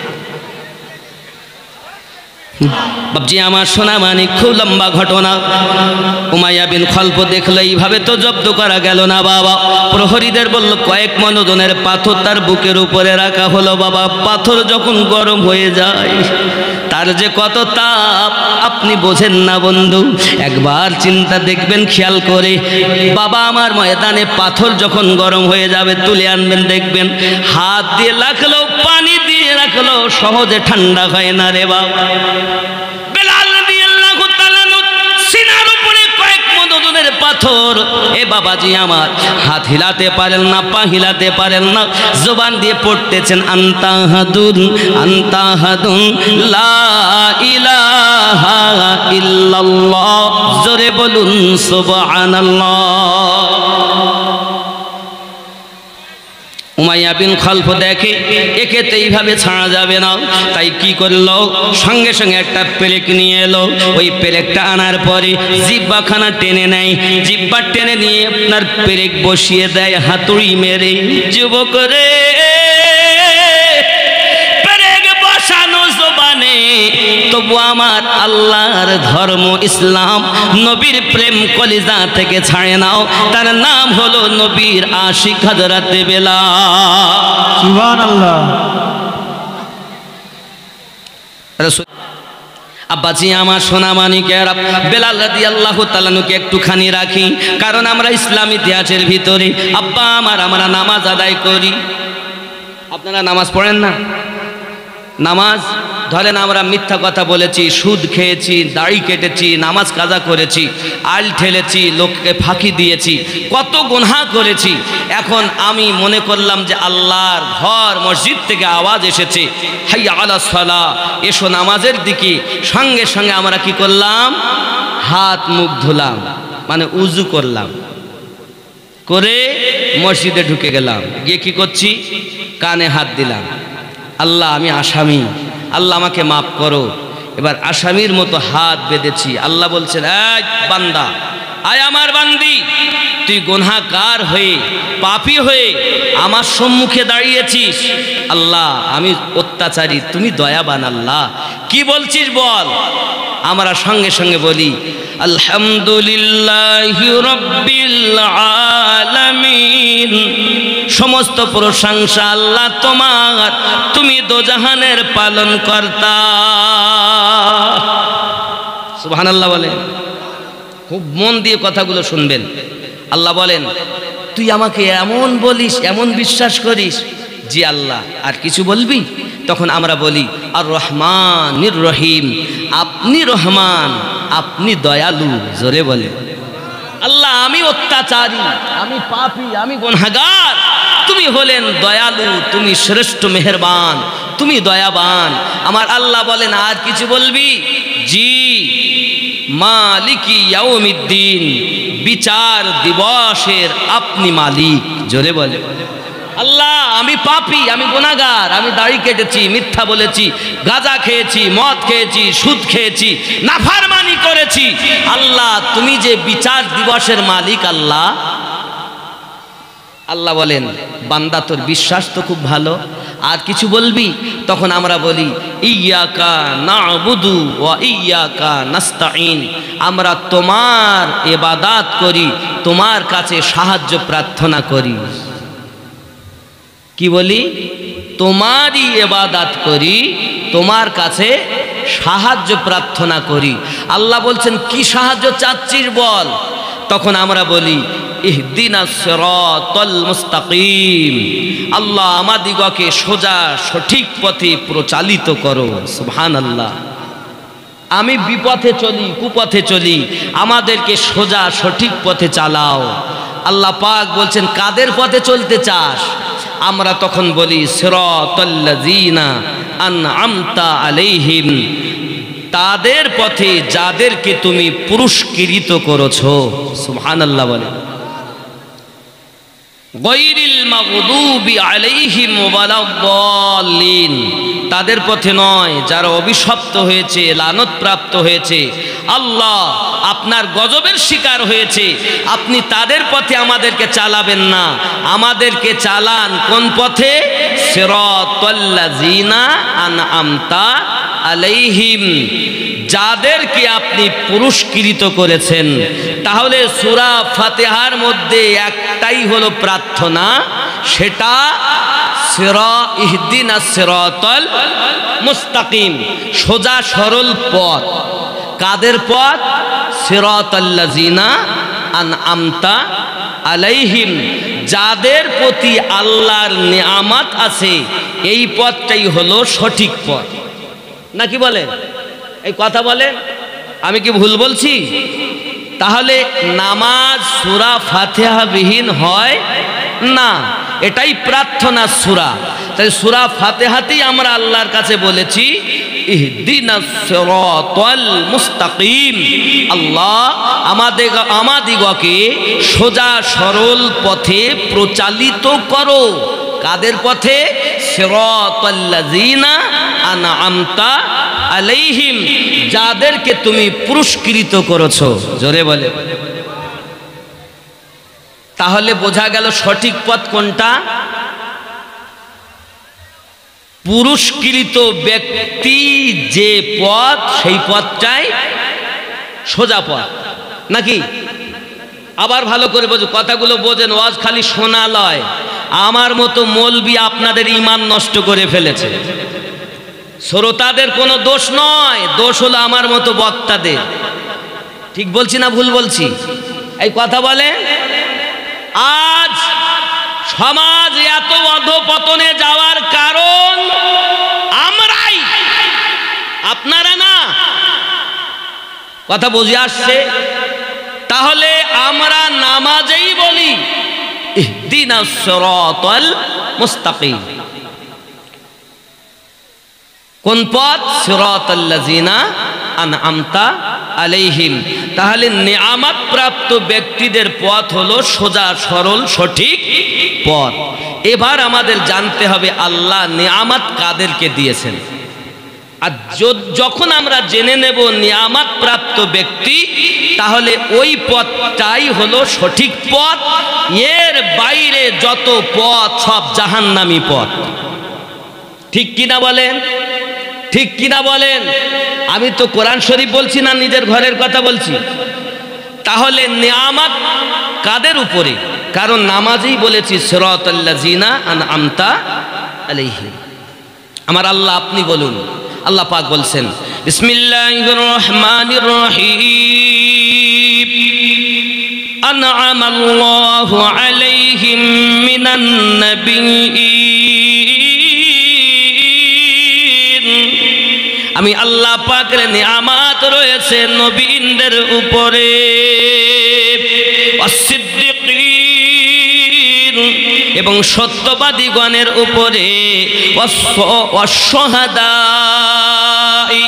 বাবজি আমার সোনা মানিক, খুব লম্বা ঘটনা। উমাইয়া বিন খলফ দেখলো এইভাবে তো জব্দ করা গেল না বাবা। প্রহরীদের বলল কয়েক মণ ওজনের পাথর তার বুকের উপরে রাখা হলো। বাবা পাথর যখন গরম হয়ে যায় তার যে কত তাপ আপনি বোঝেন না বন্ধু। একবার চিন্তা দেখবেন খেয়াল করে, বাবা আমার ময়দানে পাথর যখন গরম হয়ে যাবে তুলে আনবেন, দেখবেন হাত দিয়ে রাখলো, পানি দিয়ে রাখলো, সহজে ঠান্ডা হয় না রে বাবা। বেলাল রাদিয়াল্লাহু তাআলা সিনার উপরে কয়েক মণ ওজনের পাথর, এ বাবাজি আমার হাত হিলাতে পারেন না, পা হিলাতে পারেন না, জবান দিয়ে পড়তেছেন আনতাহাদুন আনতাহাদুন লা ইলাহা ইল্লাল্লাহ। জোরে বলুন সুবহানাল্লাহ। উমাইয়া বিন খলফ দেখে একে তো এইভাবে ছাড়া যাবে না, তাই কি করলো, সঙ্গে সঙ্গে একটা পেরেক নিয়ে এলো। ওই পেরেকটা আনার পরে জিহ্বাখানা টেনে নেয়, জিহ্বা টেনে নিয়ে আপনার পেরেক বসিয়ে দেয় হাতুড়ি মেরে। যুবক রে, পেরেক বসানো জবানে, তবু আমার আল্লাহর ধর্ম ইসলাম, নবীর প্রেম কলিজা থেকে ছাড়ে নাও। তার নাম হলো নবীর আশিক হযরত বেলাল। সুবহানাল্লাহ। আব্বাজি আমার সোনা মানিকেরা, বেলাল রাদিয়াল্লাহু তাআলা নুকে একটুখানি রাখি, কারণ আমরা ইসলাম ইতিহাসের ভিতরে আব্বা আমার আমরা নামাজ আদায় করি। আপনারা নামাজ পড়েন না? নামাজ ধরেন আমরা মিথ্যা কথা বলেছি, সুদ খেয়েছি, দাড়ি কেটেছি, নামাজ কাজা করেছি, আল ঠেলেছি, লোককে ফাঁকি দিয়েছি, কত গুনাহ করেছি। এখন আমি মনে করলাম যে আল্লাহর ঘর মসজিদ থেকে আওয়াজ এসেছে হাইয়া আলাস সালাহ, এসো নামাজের দিকে। সঙ্গে সঙ্গে আমরা কি করলাম, হাত মুখ ধুলাম, মানে উজু করলাম, করে মসজিদে ঢুকে গেলাম। গিয়ে কি করছি, কানে হাত দিলাম, আল্লাহ আমি আসামি, আল্লাহ আমাকে মাফ করো। এবার আসামির মতো হাত বেঁধেছি। আল্লাহ বলছেন, এই বান্দা, আয় আমার বান্দি, তুই গুনাহগার হয়ে, পাপী হয়ে আমার সম্মুখে দাঁড়িয়েছিস। আল্লাহ আমি অত্যাচারী, তুমি দয়াবান, আল্লাহ কি বলছিস বল। আমরা সঙ্গে সঙ্গে বলি আলহামদুলিল্লাহি রাব্বিল আলামিন, সমস্ত প্রশংসা আল্লাহ তোমার, তুমি দোজাহানের পালন কর্তা। সুবহানাল্লাহ বলেন। খুব মন দিয়ে কথাগুলো শুনবেন। আল্লাহ বলেন, তুই আমাকে এমন বলিস, এমন বিশ্বাস করিস, জি আল্লাহ, আর কিছু বলবি? তখন আমরা বলি আর রহমানির রহিম, আপনি রহমান, আপনি দয়ালু। জোরে বলে আল্লাহ আমি অত্যাচারী, আমি পাপী, আমি গুনাহগার, তুমি হলেন দয়ালু, তুমি শ্রেষ্ঠ মেহেরবান, তুমি দয়াবান। আমার আল্লাহ বলেন আর কিছু বলবি? জি, মালিকি ইয়াউমিদ্দিন, বিচার দিবসের আপনি মালিক। জোরে বলে আল্লাহ আমি পাপী, আমি গুনাহগার, আমি দাড়ি কেটেছি, মিথ্যা বলেছি, গাঁজা খেয়েছি, মদ খেয়েছি, সুদ খেয়েছি, নাফরমানি করেছি। আল্লাহ তুমি যে বিচার দিবসের মালিক আল্লাহ। আল্লাহ বলেন বান্দা তোর বিশ্বাস তো খুব ভালো, আর কিছু বলবি? তখন আমরা বলি ইয়াকা না'বুদু ওয়া ইয়াকা নাস্তাঈন, আমরা তোমার ইবাদত করি, তোমার কাছে সাহায্য প্রার্থনা করি। কি বলি? তোমারই ইবাদত করি, তোমার কাছে সাহায্য প্রার্থনা করি। আল্লাহ বলছেন কি সাহায্য চাচ্ছিস বল? তখন আমরা বলি ইহদিনাস সিরাতাল মুস্তাকিম, আল্লাহ আমাদিগকে সোজা সঠিক পথে প্রচালিত করো। সুবহানাল্লাহ। আমি বিপথে চলি, কুপথে চলি, আমাদেরকে সোজা সঠিক পথে চালাও। আল্লাহ পাক বলছেন কাদের পথে চলতে চাস? আমরা তখন বলি সিরাতাল্লাযীনা আনআমতা আলাইহিম, তাদের পথে যাদেরকে তুমি পুরস্কৃত করেছো। সুবহানাল্লাহ বলে, গায়রিল মাগদুবি আলাইহিম ওয়ালাদ-দাল্লিন, তাদের পথে নয় যারা অভিশপ্ত হয়েছে, লানত প্রাপ্ত হয়েছে, আল্লাহ আপনার গজবের শিকার হয়েছে। আপনি তাদের পথে আমাদেরকে চালাবেন না, আমাদেরকে চালান কোন পথে? সিরাতাল্লাযীনা আনআমতা আলাইহিম, যাদেরকে আপনি পুরস্কৃত করেছেন। তাহলে সূরা ফাতিহার মধ্যে একটাই হলো প্রার্থনা, সেটা ইহদিনাস সিরাতাল মুস্তাকিম, সোজা সরল পথ। কাদের পথ? সিরাতাল্লাযীনা আনআমতা আলাইহিম, যাদের প্রতি আল্লাহর নিয়ামত আছে, এই পথটাই হলো সঠিক পথ। নাকি বলেন? এই কথা বলেন, আমি কি ভুল বলছি? তাহলে নামাজ সূরা ফাতিহা বিহীন হয় না, এটাই প্রার্থনা সূরা। তাই সূরা ফাতিহাতেই আমরা আল্লাহর কাছে বলেছি ইহদিনাস সিরাতাল মুস্তাকিম, আল্লাহ আমাদিগকে সোজা সরল পথে প্রচালিত করো। কাদের পথে? সিরাতাল্লাযীনা আনআমতা আলাইহিম, যাদেরকে তুমি পুরস্কৃত করেছো। জোরে বলে। তাহলে বোঝা গেল সঠিক পথ কোনটা? পুরস্কৃত ব্যক্তি যে পথ, সেই পথটাই সোজা পথ। নাকি? আবার ভালো করে বোঝো, কথাগুলো বোঝেন, ওয়াজ খালি শোনা লয়। আমার মতো মৌলবি আপনাদের ঈমান নষ্ট করে ফেলেছে। শ্রোতাদের কোনো দোষ নয়, দোষ হলো আমার মতো বক্তাদের। ঠিক বলছি না ভুল বলছি? এই কথা বলে। আজ সমাজ এত অধঃপতনে যাওয়ার কারণ আমরাই, আপনারা না। কথা বুঝে আসছে? তাহলে আমরা নামাজেই বলি ইহদিনাস সিরাতাল মুস্তাকিম। কোন পথ? সিরাতাল্লাযীনা আনআমতা আলাইহিম। তাহলে নিয়ামত প্রাপ্ত ব্যক্তিদের পথ হলো সোজা সরল সঠিক পথ। এবার আমাদের জানতে হবে আল্লাহ নিয়ামত কাদেরকে দিয়েছেন। আর যখন আমরা জেনে নেব নিয়ামত প্রাপ্ত ব্যক্তি, তাহলে ওই পথটাই হলো সঠিক পথ। এর বাইরে যত পথ সব জাহান্নামী পথ। ঠিক কিনা বলেন? ঠিক কিনা বলেন? আমি তো কোরআন শরীফ বলছি না, নিজের ঘরের কথা বলছি। তাহলে নিয়ামত কাদের উপরে? কারণ নামাজেই বলেছি সিরাতাল্লাযীনা আনআমতা আলাইহিম। আমার আল্লাহ, আপনি বলুন। আল্লাহ পাক বলছেন বিসমিল্লাহির রহমানির রহিম, আনআমাল্লাহু আলাইহিম মিনান নাবিয়্যিন। আমি আল্লাহ পাকের নিয়ামত রয়েছে নবীনদের উপরে, ওয়াস-সিদ্দিকিন এবং সত্যবাদীগণের উপরে, ওয়াস-শুহাদাই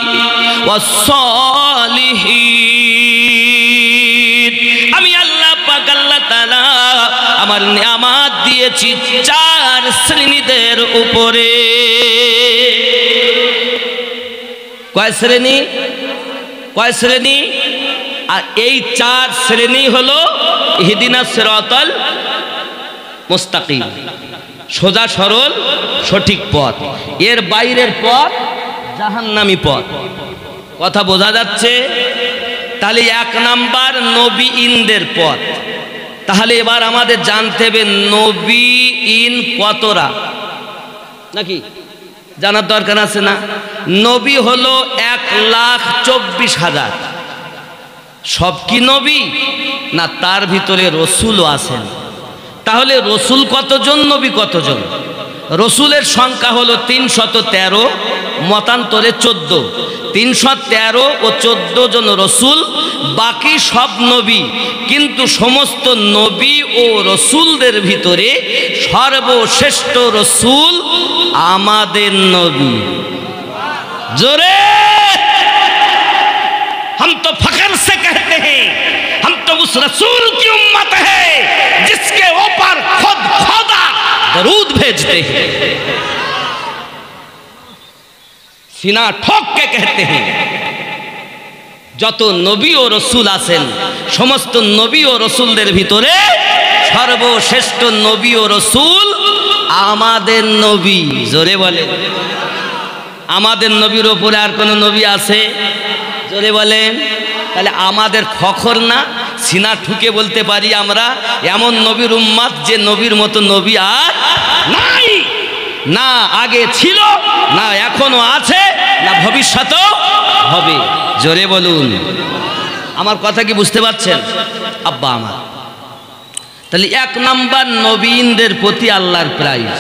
ওয়াস-সালিহিন। আমি আল্লাহ পাক আল্লাহ তাআলা আমার নিয়ামত দিয়েছি 4 শ্রেণীদের উপরে। কয় শ্রেণী? কয় শ্রেণী? আর এই 4 শ্রেণী হলো ইহদিনাস সিরাতাল মুস্তাকিম, সোজা সরল সঠিক পথ। এর বাইরের পথ জাহান্নামী পথ। কথা বোঝা যাচ্ছে? তাহলে 1 নাম্বার নবীনদের পথ। তাহলে এবার আমাদের জানতে হবে নবীন কতরা, নাকি জানার দরকার আছে না? নবী হলো 1,24,000। সব কি নবী না? তার ভিতরে রসুলও আছেন। তাহলে রসুল কতজন, নবী কতজন? রসুলের সংখ্যা হলো 313, মতান্তরে 14। 313 ও 14 জন রসুল, বাকি সব নবী। কিন্তু সমস্ত নবী ও রসুলদের ভিতরে সর্বশ্রেষ্ঠ রসুল আমাদের নবী। জোরে हम तो फख्र से कहते हैं, हम तो उस रसूल की उम्मत है जिसके ऊपर खुद खुदा दरूद भेजते हैं। सीना ठोक के कहते हैं যত নবী ও রসুল আছেন সমস্ত নবী ও রসুলদের ভিতরে সর্বশ্রেষ্ঠ নবী ও রসুল আমাদের নবী। জোরে বলে, আমাদের নবীর ওপরে আর কোন নবী আছে? জোরে বলেন। তাহলে আমাদের ফখর না? সিনা ঠুকে বলতে পারি আমরা এমন নবীর উম্মত যে নবীর মতো নবী আর নাই, না আগে ছিল, না এখনো আছে, না ভবিষ্যতেও হবে। জোরে বলুন। আমার কথা কি বুঝতে পারছেন আব্বা আমার? তাহলে 1 নাম্বার নবীনদের প্রতি আল্লাহর প্রাইজ।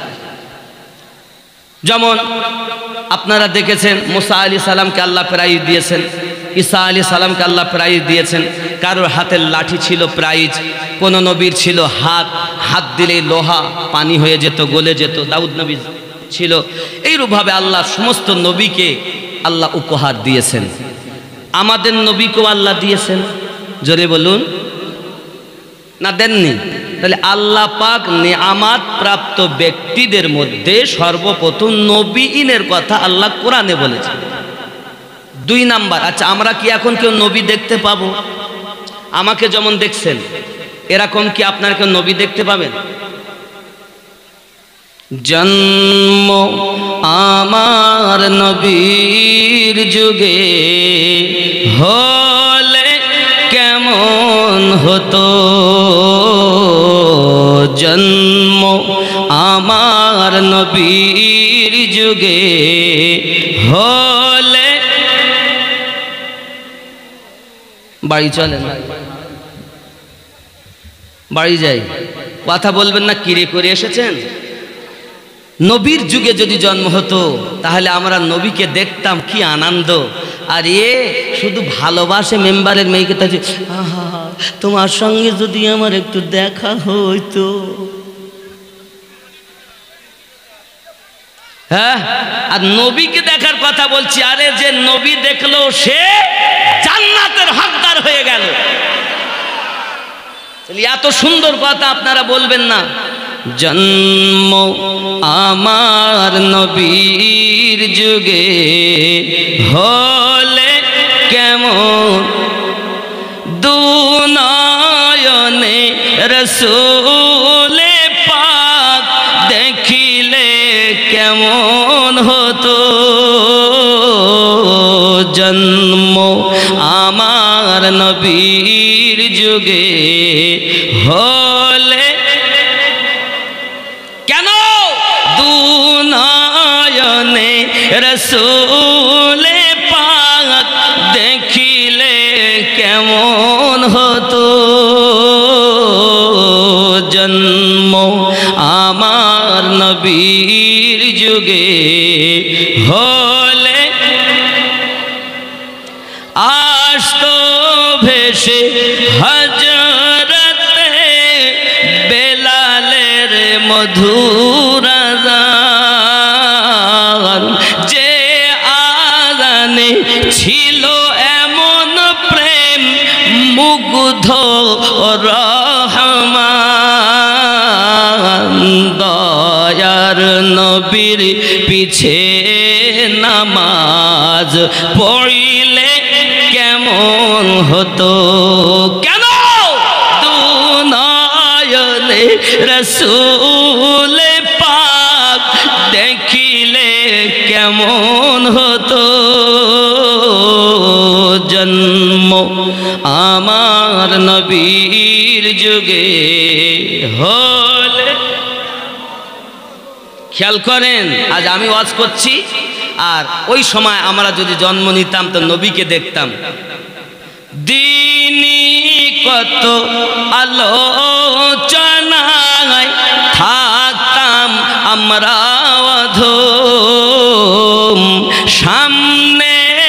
যেমন আপনারা দেখেছেন মুসা আলাইহিস সালামকে আল্লাহ প্রাইজ দিয়েছেন, ঈসা আলাইহিস সালামকে আল্লাহ প্রাইজ দিয়েছেন। কারোর হাতের লাঠি ছিল প্রাইজ, কোন নবীর ছিল হাত দিলে লোহা পানি হয়ে যেত, গলে যেত। দাউদ নবী ছিল। এইরূপভাবে আল্লাহ সমস্ত নবীকে আল্লাহ উপহার দিয়েছেন। আমাদের নবীকেও আল্লাহ দিয়েছেন। জোরে বলুন। না দেননি? তাহলে আল্লাহ পাক নেয়ামত প্রাপ্ত ব্যক্তিদের মধ্যে সর্বপ্রথম নবীনের কথা আল্লাহ কোরআনে বলেছেন। 2 নাম্বার, আচ্ছা আমরা কি এখন কেউ নবী দেখতে পাবো? আমাকে যেমন দেখছেন এরকম কি আপনারা কেউ নবী দেখতে পাবেন? জন্ম আমার নবীর যুগে হলে কেমন হতো, জন্ম আমার নবীর যুগে হলে। বাড়ি চলেন, বাড়ি যাই। কথা বলবেন না কিরে করে এসেছেন? নবীর যুগে যদি জন্ম হতো তাহলে আমরা নবীকে দেখতাম, কি আনন্দ। আর শুধু ভালোবাসে মেম্বারের মেয়েকে, তাই আহা তোমার সঙ্গে যদি আমার একটু দেখা হইতো। হ্যাঁ, আর নবীকে দেখার কথা বলছি। আরে যে নবী দেখলো সে জান্নাতের হকদার হয়ে গেল। এত সুন্দর কথা আপনারা বলবেন না? জন্ম আমার নবীর যুগে হলে কেমন, দুনয়নে রসূলে পাক দেখিলে কেমন হতো, জন্ম আমার নবীর যুগে হলে। কেন? দুনয়নে রসূলে পাক দেখিলে কেমন হতো, জন্ম আমার নবীর যুগে হলে। আসতো ভেসে হযরতে বেলালের মধুর আযান, যে আযানে ছিল এমন প্রেম মুগ্ধ রহমান, দয়ার নবীর পিছে নামাজ পড়িলে কেমন হতো। কেন? দুনয়নে রসূলে পাক দেখিলে কেমন হতো, জন্ম আমার নবীর যুগে হলে। খেয়াল করেন, আজ আমি ওয়াজ করছি আর ওই সময় আমরা যদি জন্ম নিতাম তো নবীকে দেখতাম। দিনী কত আলোচনায় থাকতাম আমরা অধম, সামনে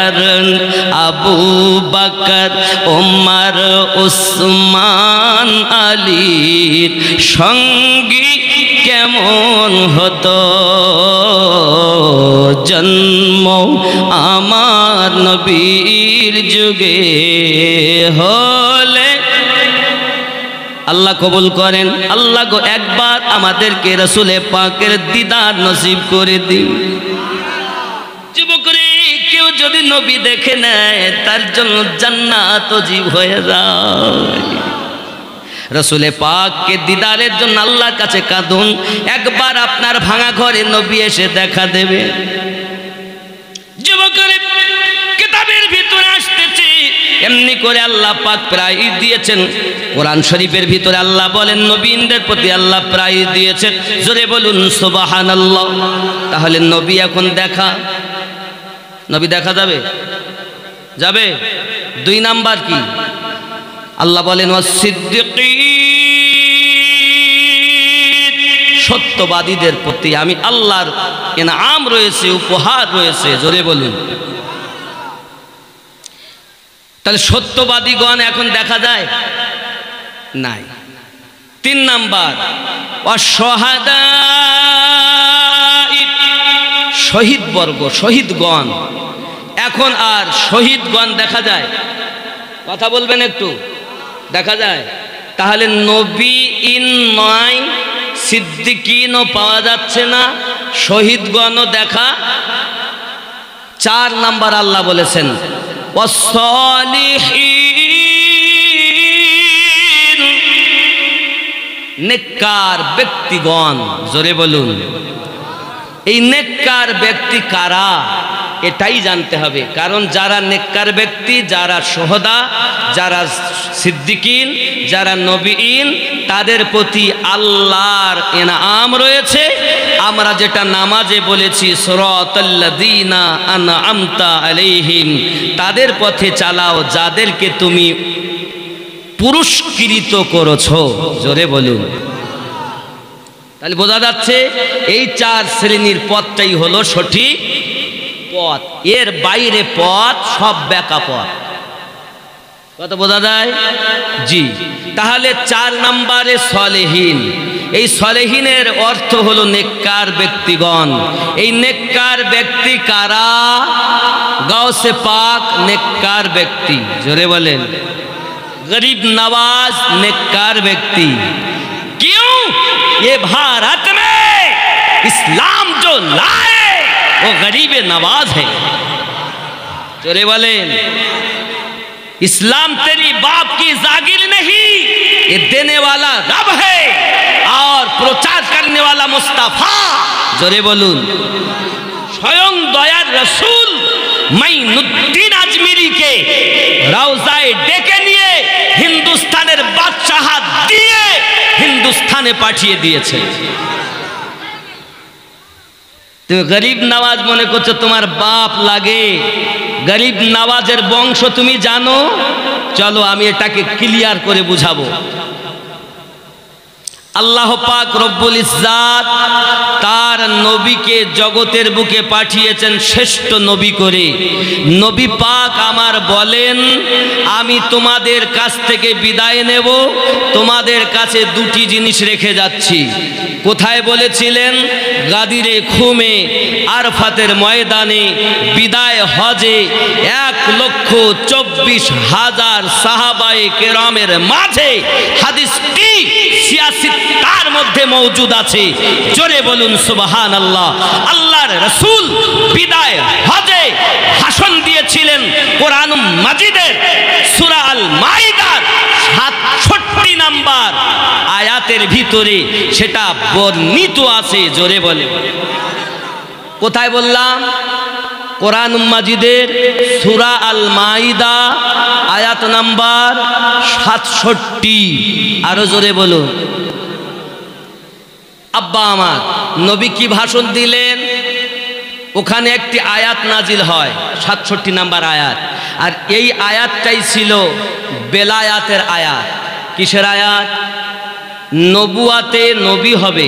বকর, আবু বকর, ওমর, উসমান, আলীর সঙ্গী কেমন হতো জন্ম আমার নবীর যুগে হলে। আল্লাহ কবুল করেন। আল্লাহ গো একবার আমাদেরকে রাসূলে পাকের দিদার নসিব করে দিন। যুবকরে কেউ যদি নবী দেখে নেয় তার জন্য জান্নাত ওয়াজিব হয়ে যায়। রাসূলে পাককে দিদারের জন্য আল্লাহর কাছে কাঁদুন। একবার আপনার ভাঙা ঘরে নবী এসে দেখা দেবে। যুবকরে কিতাবের ভিতরে আসতেছে এমনি করে আল্লাহ পাক প্রায় দিয়েছেন। কোরআন শরীফের ভিতরে আল্লাহ বলেন নবীদের প্রতি আল্লাহ প্রায় দিয়েছেন। জোরে বলুন সুবহানাল্লাহ। তাহলে নবী এখন দেখা, নবী দেখা যাবে? যাবে। 2 নাম্বার কি? আল্লাহ বলেন ওয়াসিদ্দিকিন, সত্যবাদীদের প্রতি আমি আল্লাহর ইনাম রয়েছে, উপহার রয়েছে। জোরে বলুন। তাহলে সত্যবাদীগণ এখন দেখা যায় নাই। 3 নাম্বার অসহাদা, শহীদ বর্গ, শহীদগণ। এখন আর শহীদগণ দেখা যায়? কথা বলবেন একটু। দেখা যায়? তাহলে নবী ইন নয়, সিদ্দিকিনও পাওয়া যাচ্ছে না, শহীদগণও দেখা। 4 নাম্বার আল্লাহ বলেছেন ওয়াসসালিহিন, নেককার ব্যক্তিগণ। জোরে বলুন। এই নেককার ব্যক্তি কারা এটাই জানতে হবে। কারণ যারা নেককার ব্যক্তি, যারা শুহাদা, যারা সিদ্দিকিন, যারা নবীন, তাদের প্রতি আল্লাহর ইনাম রয়েছে। আমরা যেটা নামাজে বলেছি সিরাতাল্লাযীনা আনআমতা আলাইহিম, তাদের পথে চালাও যাদেরকে তুমি পুরস্কৃত করেছো। জোরে বলুন। তাহলে বোঝা যাচ্ছে এই 4 শ্রেণীর পথটাই হলো সঠিক পথ। এর বাইরে পথ সব বেকা পথ। কত বোঝা যায়? জি। তাহলে 4 নম্বরে সলেহীন। এই সলেহীনের অর্থ হলো নেককার ব্যক্তিগণ। এই নেককার ব্যক্তি কারা? গাউসে পাক নেককার ব্যক্তি। জোরে বলেন। गरीब नवाज नेककार व्यक्ति। क्यों? ये भारत में इस्लाम जो लाए वो गरीब नवाज है। चोरे वाले, इस्लाम तेरी बाप की जागीर नहीं, ये देने वाला रब है और प्रचार करने वाला मुस्तफा। जोरे बोलून। स्वयं दयार रसूल माइनुद्दीन अजमेरी के रौजाए डेके निये हिंदुस्तानेर बादशाह दिए हिंदुस्ताने पाठिए दिएছে। তুমি গরিব নওয়াজ মনে করছো তোমার বাপ লাগে? গরিব নওয়াজের বংশ তুমি জানো? চলো আমি এটাকে ক্লিয়ার করে বুঝাবো। আল্লাহ পাক রব্বুল ইজ্জাত তার নবীকে জগতের বুকে পাঠিয়েছেন শ্রেষ্ঠ নবী করে। নবী পাক আমার বলেন, আমি তোমাদের কাছ থেকে বিদায় নেব, তোমাদের কাছে দুটি জিনিস রেখে যাচ্ছি। কোথায় বলেছিলেন? গাদিরে খুমে, আরফাতের ময়দানে, বিদায় হজে 1,24,000 সাহাবায়ে কেরামের মাঝে হাদিসটি সিয়াসি তার মধ্যে মওজুদ আছে। জোরে বলুন সুবহানাল্লাহ। আল্লাহর রাসূল বিদায় হজে ভাষণ দিয়েছিলেন কোরআন মাজিদের সূরা আল মাইদার 67 নম্বর আয়াতের ভিতরে সেটা বর্ণিত আছে। জোরে বলে। কোথায় বললাম? কোরআন মাজিদের সূরা আল মাইদা আয়াত নাম্বার 67। আরো জোরে বলুন। আব্বা আমার নবী কি ভাষণ দিলেন? ওখানে একটি আয়াত নাজিল হয় 67 নম্বর আয়াত। আর এই আয়াতটাই ছিল বেলায়াতের আয়াত। কিসের আয়াত? নবুয়াতে নবী হবে,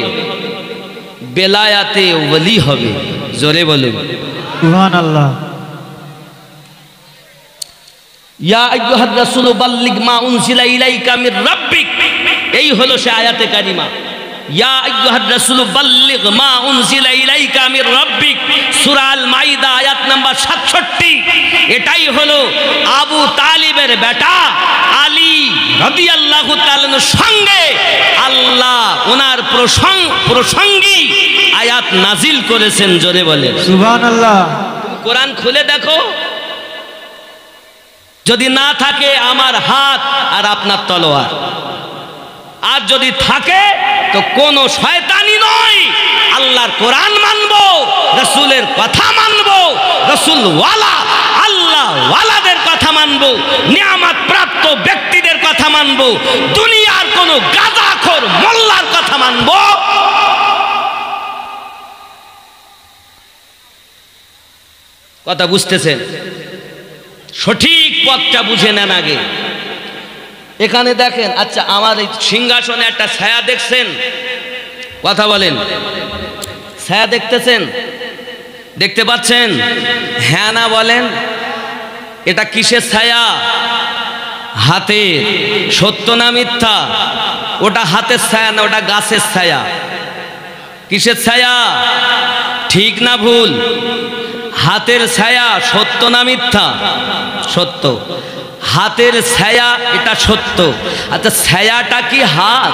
বেলায়াতে ওলি হবে। জোরে বলুন সুবহানাল্লাহ। ইয়া আইয়ুহার রাসূলু বাল্লিগ মা উনজিলা ইলাইকা মির রাব্বিক, এই হলো সে আয়াতে কারিমা। ইয়া আইয়ুহার রাসূলু বাল্লিগ মা উনজিলা ইলাইকা মির রাব্বিক, সূরা আল মাইদা আয়াত নাম্বার 67। এটাই হলো আবু তালিবের বেটা আলী রাদিয়াল্লাহু তাআলার সঙ্গে আল্লাহ ওনার প্রসঙ্গী আয়াত নাজিল করেছেন। জোরে বলেন সুবহানাল্লাহ। কোরআন খুলে দেখো, যদি না থাকে আমার হাত আর আপনার তলোয়ার, আর যদি থাকে তো কোনো শয়তানি নয়, আল্লাহর কোরআন মানবো, রাসূলের কথা মানবো, রাসূল ওয়ালা আল্লাহ ওয়ালাদের কথা মানবো, নিয়ামত প্রাপ্ত ব্যক্তিদের কথা মানবো, দুনিয়ার কোনো গাঁজাখোর মোল্লার কথা মানবো। কথা বুঝতেছেন? সঠিক পথটা বুঝে নেন আগে। এখানে দেখেন, আচ্ছা আমার এই সিংহাসনে একটা ছায়া দেখছেন? কথা বলেন, ছায়া দেখতেছেন? দেখতে পাচ্ছেন? হ্যাঁ না বলেন। এটা কিসের ছায়া? হাতের। সত্য না মিথ্যা? ওটা হাতের ছায়া না, ওটা গাছের ছায়া। কিসের ছায়া? ঠিক না ভুল? হাতের ছায়া। সত্য না মিথ্যা? সত্য। হাতের ছায়া, এটা সত্য। আচ্ছা ছায়াটা কি হাত?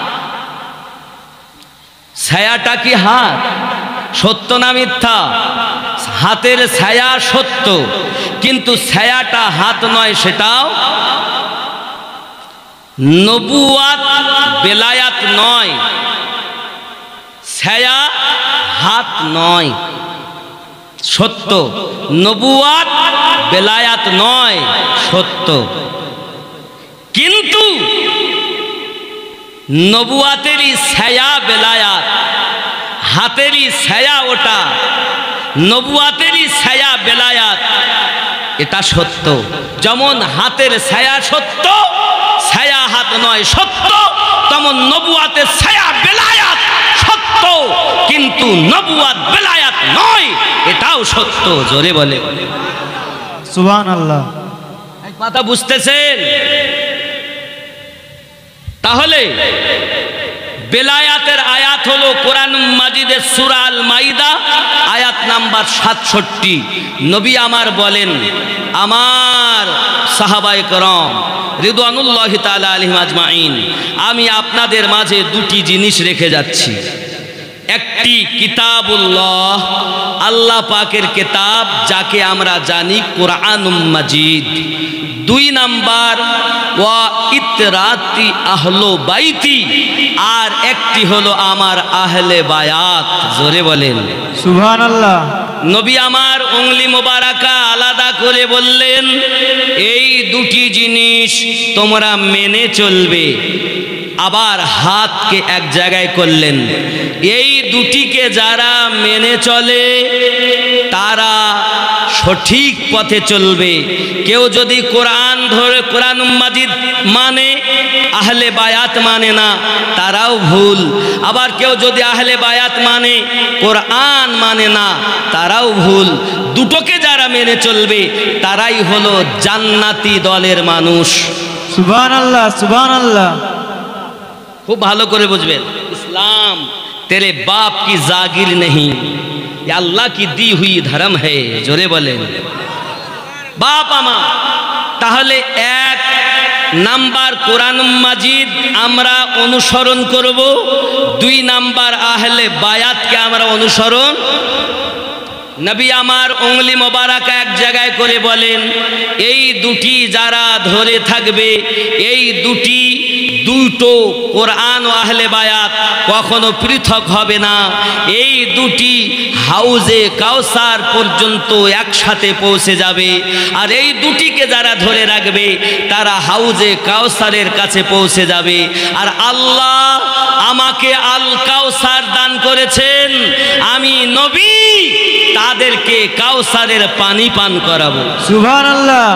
ছায়াটা কি হাত? সত্য না মিথ্যা? হাতের ছায়া সত্য, কিন্তু ছায়াটা হাত নয়, সেটাও নবুয়াত বেলায়াত নয়। ছায়া হাত নয়, সত্য। নবুয়াত বেলায়াত নয়, সত্য। কিন্তু নবুয়াতেরই ছায়া বেলায়াত, হাতেরই ছায়া ওটা। নবুয়াতেরই ছায়া বেলায়াত, এটা সত্য। যেমন হাতের ছায়া সত্য, ছায়া হাত নয়, সত্য, তেমন নবুয়াতের ছায়া বেলায়াত সত্য, কিন্তু নবুয়াত বেলায়াত নয়, এটাও সত্য। জোরে বলে সুবহানাল্লাহ। কথা বুঝতেছেন? তাহলে বেলায়াতের আয়াত হলো কোরআন মাজিদের সূরা আল মাইদা আয়াত নাম্বার 67। নবী আমার বলেন, আমার সাহাবায়ে কেরাম রিদওয়ানুল্লাহি তাআলা আলাইহিম আজমাইন, আমি আপনাদের মাঝে দুটি জিনিস রেখে যাচ্ছি। একটি কিতাবুল্লাহ, আল্লাহ পাকের কিতাব, যাকে আমরা জানি কোরআনুম মাজিদ। দুই নাম্বার ওয়া ইতরাতি আহলো বাইতি, আর একটি হলো আমার আহলে বায়াত। জোরে বলেন সুবহানাল্লাহ। নবী আমার উংলি মোবারকা আলাদা করে বললেন, এই দুটি জিনিস তোমরা মেনে চলবে। আবার হাতকে এক জায়গায় করলেন। এই দুটিকে যারা মেনে চলে তারা সঠিক পথে চলবে। কেউ যদি কোরআন ধরে কোরআন মাজিদ মানে, আহলে বায়াত মানে না, তারাও ভুল। আবার কেউ যদি আহলে বায়াত মানে, কোরআন মানে না, তারাও ভুল। দুটোকে যারা মেনে চলবে তারাই হলো জান্নাতি দলের মানুষ। সুবহানাল্লাহ সুবহানাল্লাহ। খুব ভালো করে বুঝবেন, ইসলাম तेरे बाप की जागीर नहीं, ये अल्लाह की दी हुई धर्म है। जोरे बोलें बाप आमा। তাহলে এক নাম্বার কোরআন মাজিদ আমরা অনুসরণ করব, দুই নাম্বার আহলে বায়াতকে আমরা অনুসরণ। নবী আমার উংলি মোবারকা এক জায়গায় করে বলেন, এই দুটি যারা ধরে থাকবে, এই দুটো কোরআন ও আহলে বায়াত কখনো পৃথক হবে না। এই দুটি হাউজে কাউসার পর্যন্ত একসাথে পৌঁছে যাবে। আর এই দুটিকে যারা ধরে রাখবে তারা হাউজে কাউসারের কাছে পৌঁছে যাবে। আর আল্লাহ আমাকে আল কাউসার দান করেছেন, আমি নবী তাদেরকে কাউসারের পানি পান করাবো। সুবহানাল্লাহ।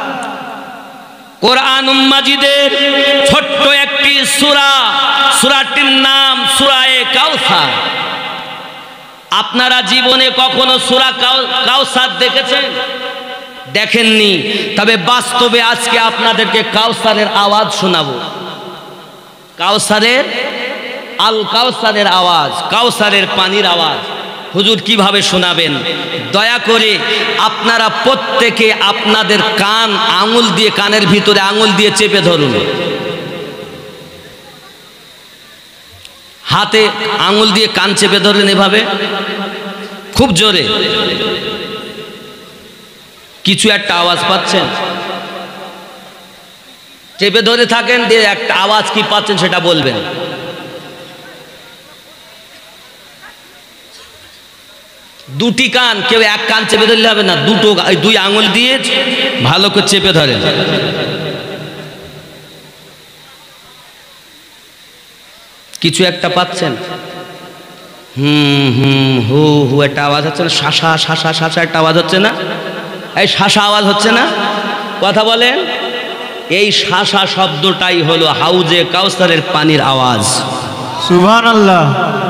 কোরআন মাজিদের ছোট্ট একটি সূরা, সূরাটির নাম সূরায়ে কাউসার। আপনারা জীবনে কখনো সূরা কাউসার দেখেছেন? দেখেননি, তবে বাস্তবে আজকে আপনাদেরকে কাউসারের আওয়াজ শোনাবো। কাউসারের, আল কাউসারের আওয়াজ, কাউসারের পানির আওয়াজ হুজুর কিভাবে শোনাবেন। দয়া করে আপনারা প্রত্যেকে আপনাদের কান আঙুল দিয়ে, কানের ভিতরে আঙুল দিয়ে চেপে ধরুন, হাতে আঙুল দিয়ে কান চেপে ধরুন এভাবে খুব জোরে। কিছু একটা আওয়াজ পাচ্ছেন? চেপে ধরে থাকেন, দিয়ে একটা আওয়াজ কি পাচ্ছেন সেটা বলবেন। দুটি কান, কেউ এক কান চেপে ধরলে হবে না, দুটো, দুই আঙুল দিয়ে ভালো করে চেপে ধরেন। কিছু একটা পাচ্ছেন? হু হু একটা আওয়াজ হচ্ছে না? শাসা শাসা শাসা একটা আওয়াজ হচ্ছে না? এই শাসা আওয়াজ হচ্ছে না? কথা বলেন। এই শাসা শব্দটাই হলো হাউজে কাউসারের পানির আওয়াজ। সুবহানাল্লাহ।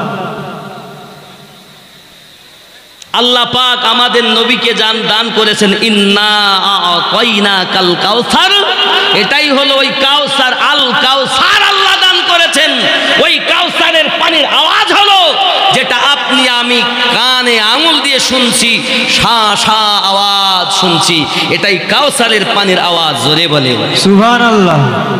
আল্লাহ পাক আমাদের নবীকে দান করেছেন, ইন্না আ'তাইনাকাল কাউসার। এটাই হলো ওই কাউসার, আল কাউসার আল্লাহ দান করেছেন। ওই কাউসারের পানির আওয়াজ হলো যেটা আপনি আমি কানে আঙুল দিয়ে শুনছি, শা শা আওয়াজ শুনছি, এটাই কাউসারের পানির আওয়াজ। জোরে বলে সুবহানাল্লাহ।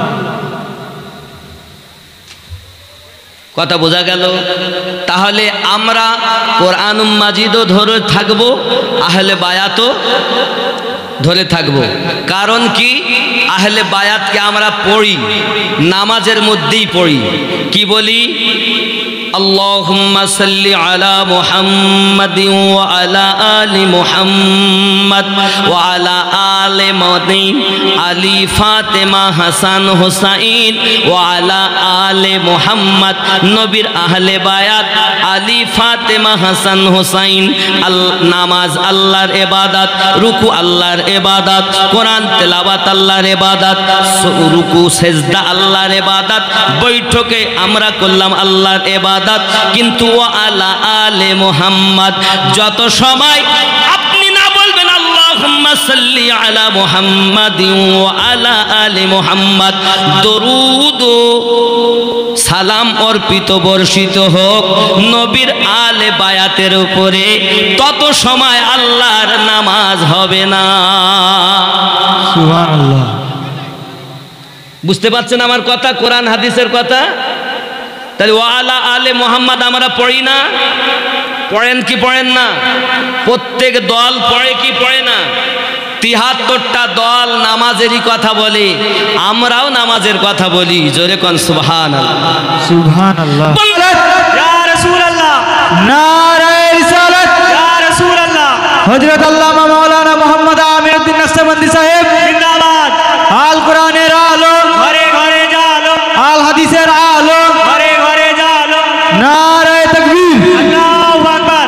কথা বোঝা গেল? তাহলে আমরা কোরআন মাজিদও ধরে থাকবো, আহলে বায়াতও ধরে থাকবো। কারণ কি? আহলে বায়াতকে আমরা পড়ি, নামাজের মধ্যেই পড়ি। কি বলি? আল্লাহুম্মা সাল্লি আলা মুহাম্মাদিন ওয়া আলা আলি মুহাম্মাদ ওয়া আলা আলি মাদিন আলী ফাতেমা হাসান হুসাইন ওয়া আলা আলি মুহাম্মাদ। নবীর আহলে বায়াত আলী ফাতেমা হাসান হুসাইন। নামাজ আল্লাহর ইবাদত, রুকু আল্লাহর ইবাদত, কোরআন তেলাওয়াত আল্লাহর ইবাদত, রুকু সেজদা আল্লাহর ইবাদত, বৈঠকে আমরা করলাম আল্লাহর ইবাদত। কিন্তু ওয়া আলা আলে মুহাম্মদ, যত সময় আপনি না বলবেন আল্লাহুম্মা সাল্লি আলা মুহাম্মাদিন ওয়া আলা আলি মুহাম্মদ, দরুদ সালাম অর্পিত বর্ষিত হোক নবীর আলে বায়াতের উপরে, তত সময় আল্লাহর নামাজ হবে না। সুবহানাল্লাহ। বুঝতে পারছেন আমার কথা, কোরআন হাদিসের কথা? তাহলে ওয়া আলা আলে মুহাম্মদ আমরা পড়ি না? পড়েন কি পড়েন না? প্রত্যেক দল পড়ে কি পড়ে না? ৭৩টা দল নামাজেরই কথা বলে, আমরাও নামাজের কথা বলি। জোরে কোন সুবহানাল্লাহ। সুবহানাল্লাহ। ইয়া রাসূলুল্লাহ, নারায়ে রিসালাত। ইয়া রাসূলুল্লাহ, হযরত আল্লামা মাওলানা মুহাম্মদ আমিরউদ্দিন নকশবন্দি সাহেব জিন্দাবাদ। আল কোরআনের আলো, ঘরে ঘরে জালো, আল হাদিসের আলো, ঘরে ঘরে জালো। নারায়ে তাকবীর। আল্লাহু আকবার।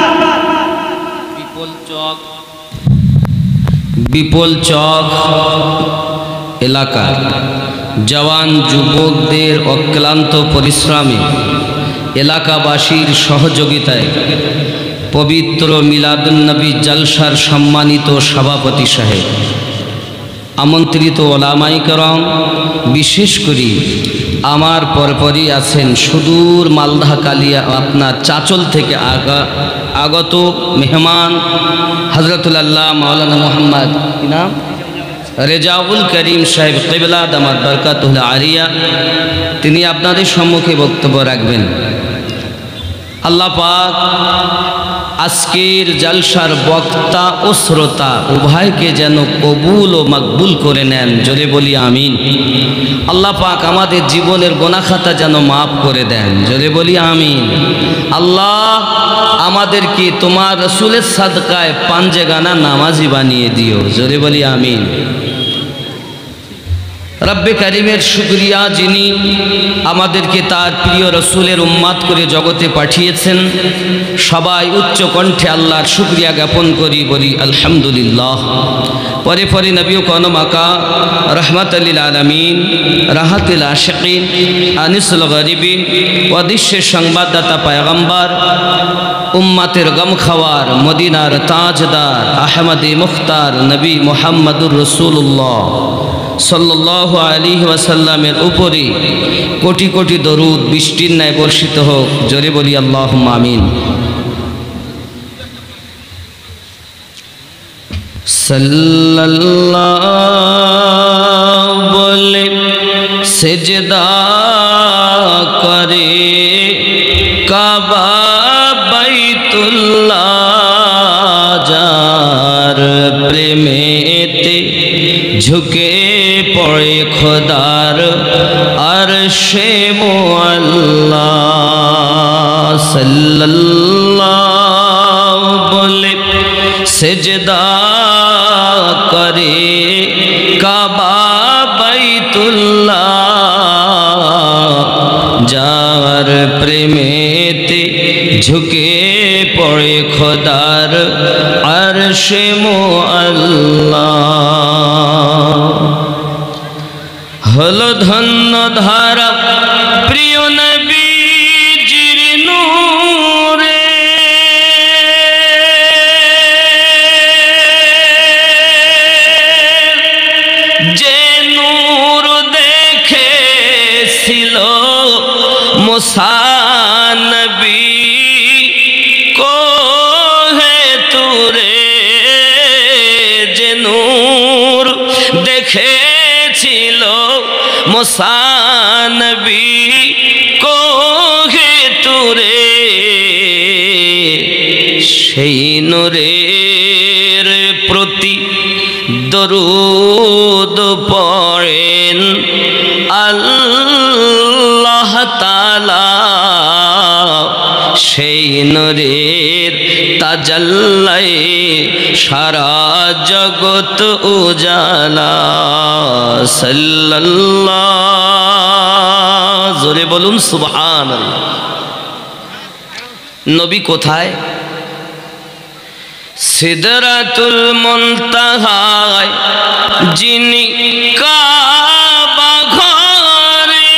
বিপুল চক এলাকার জওয়ান যুবকদের অক্লান্ত পরিশ্রমে, এলাকাবাসীর সহযোগিতায় পবিত্র মিলাদুন্নবী জলসার সম্মানিত সভাপতি সাহেব, আমন্ত্রিত ওলামায়ে কেরাম, বিশেষ করে আমার পরপরই আছেন সুদূর মালদা কালিয়া আপনার চাচল থেকে আগত মেহমান হযরতুল্লাহ মাওলানা মুহাম্মদ কি নাম, রেজাউল করিম সাহেব কিবলা দামাত বরকাতুল আলিয়া, তিনি আপনাদের সম্মুখে বক্তব্য রাখবেন। আল্লাহ পাক আজকের জলসার বক্তা ও শ্রোতা উভয়কে যেন কবুল ও মকবুল করে নেন। জোরে বলি আমিন। আল্লাহ পাক আমাদের জীবনের গুনাহ খাতা যেন মাফ করে দেন। জোরে বলি আমিন। আল্লাহ আমাদেরকে তোমার রাসূলের সাদকায় পাঞ্জেগানা নামাজি বানিয়ে দিও। জোরে বলি আমিন। রব্বে কারিমের শুকরিয়া, যিনি আমাদেরকে তার প্রিয় রসুলের উম্মাত করে জগতে পাঠিয়েছেন। সবাই উচ্চ কণ্ঠে আল্লাহর শুকরিয়া জ্ঞাপন করি, বলি আলহামদুলিল্লাহ। পরে পরে নবী কনম আকা রহমাতুল আলামিন, রাহাতুল আশিকিন, আনিসুল গরিবিন, অদৃশ্যের সংবাদদাতা পয়গম্বর, উম্মাতের গম খাওয়ার মদিনার তাজদার আহমদে মুখতার নবী মুহাম্মদুর রাসূলুল্লাহ সাল্লাল্লাহু আলাইহি ওয়াসাল্লামের উপরে কোটি কোটি দরুদ বৃষ্টির ন্যায় বর্ষিত হোক। জোরে বলি আল্লাহুম্মা আমিন। সাল্লাল্লাহু বলে সিজদা করে কাবা বাইতুল্লাহ, যার প্রেমেতে ঝুঁকে পড়ে খোদার আরশে মুআল্লা। সাল্লাল্লাহু বলে সিজদা করে কাবা বাইতুল্লাহ, যার প্রেমেতে ঝুঁকে পড়ে খোদার আরশে মুআল্লা। হলো ধন্য ধারা প্রিয় নবীজির নূরে, যে নূর দেখেছিল মুসা নবী কোহে তুরে, যে নূর দেখেছিল মুসা নবী কোহে তুরে, সেই নূরের প্রতি দরুদ পড়েন আল্লাহ তাআলা। সেই নূরের তাজাল্লায় সারা জগৎ উজালা। সাল্লাল্লাহু, জোরে বলুন সুবহানাল্লাহ। নবী কোথায়? সিদরাতুল মুনতাহায় যিনি কাবা ঘরে,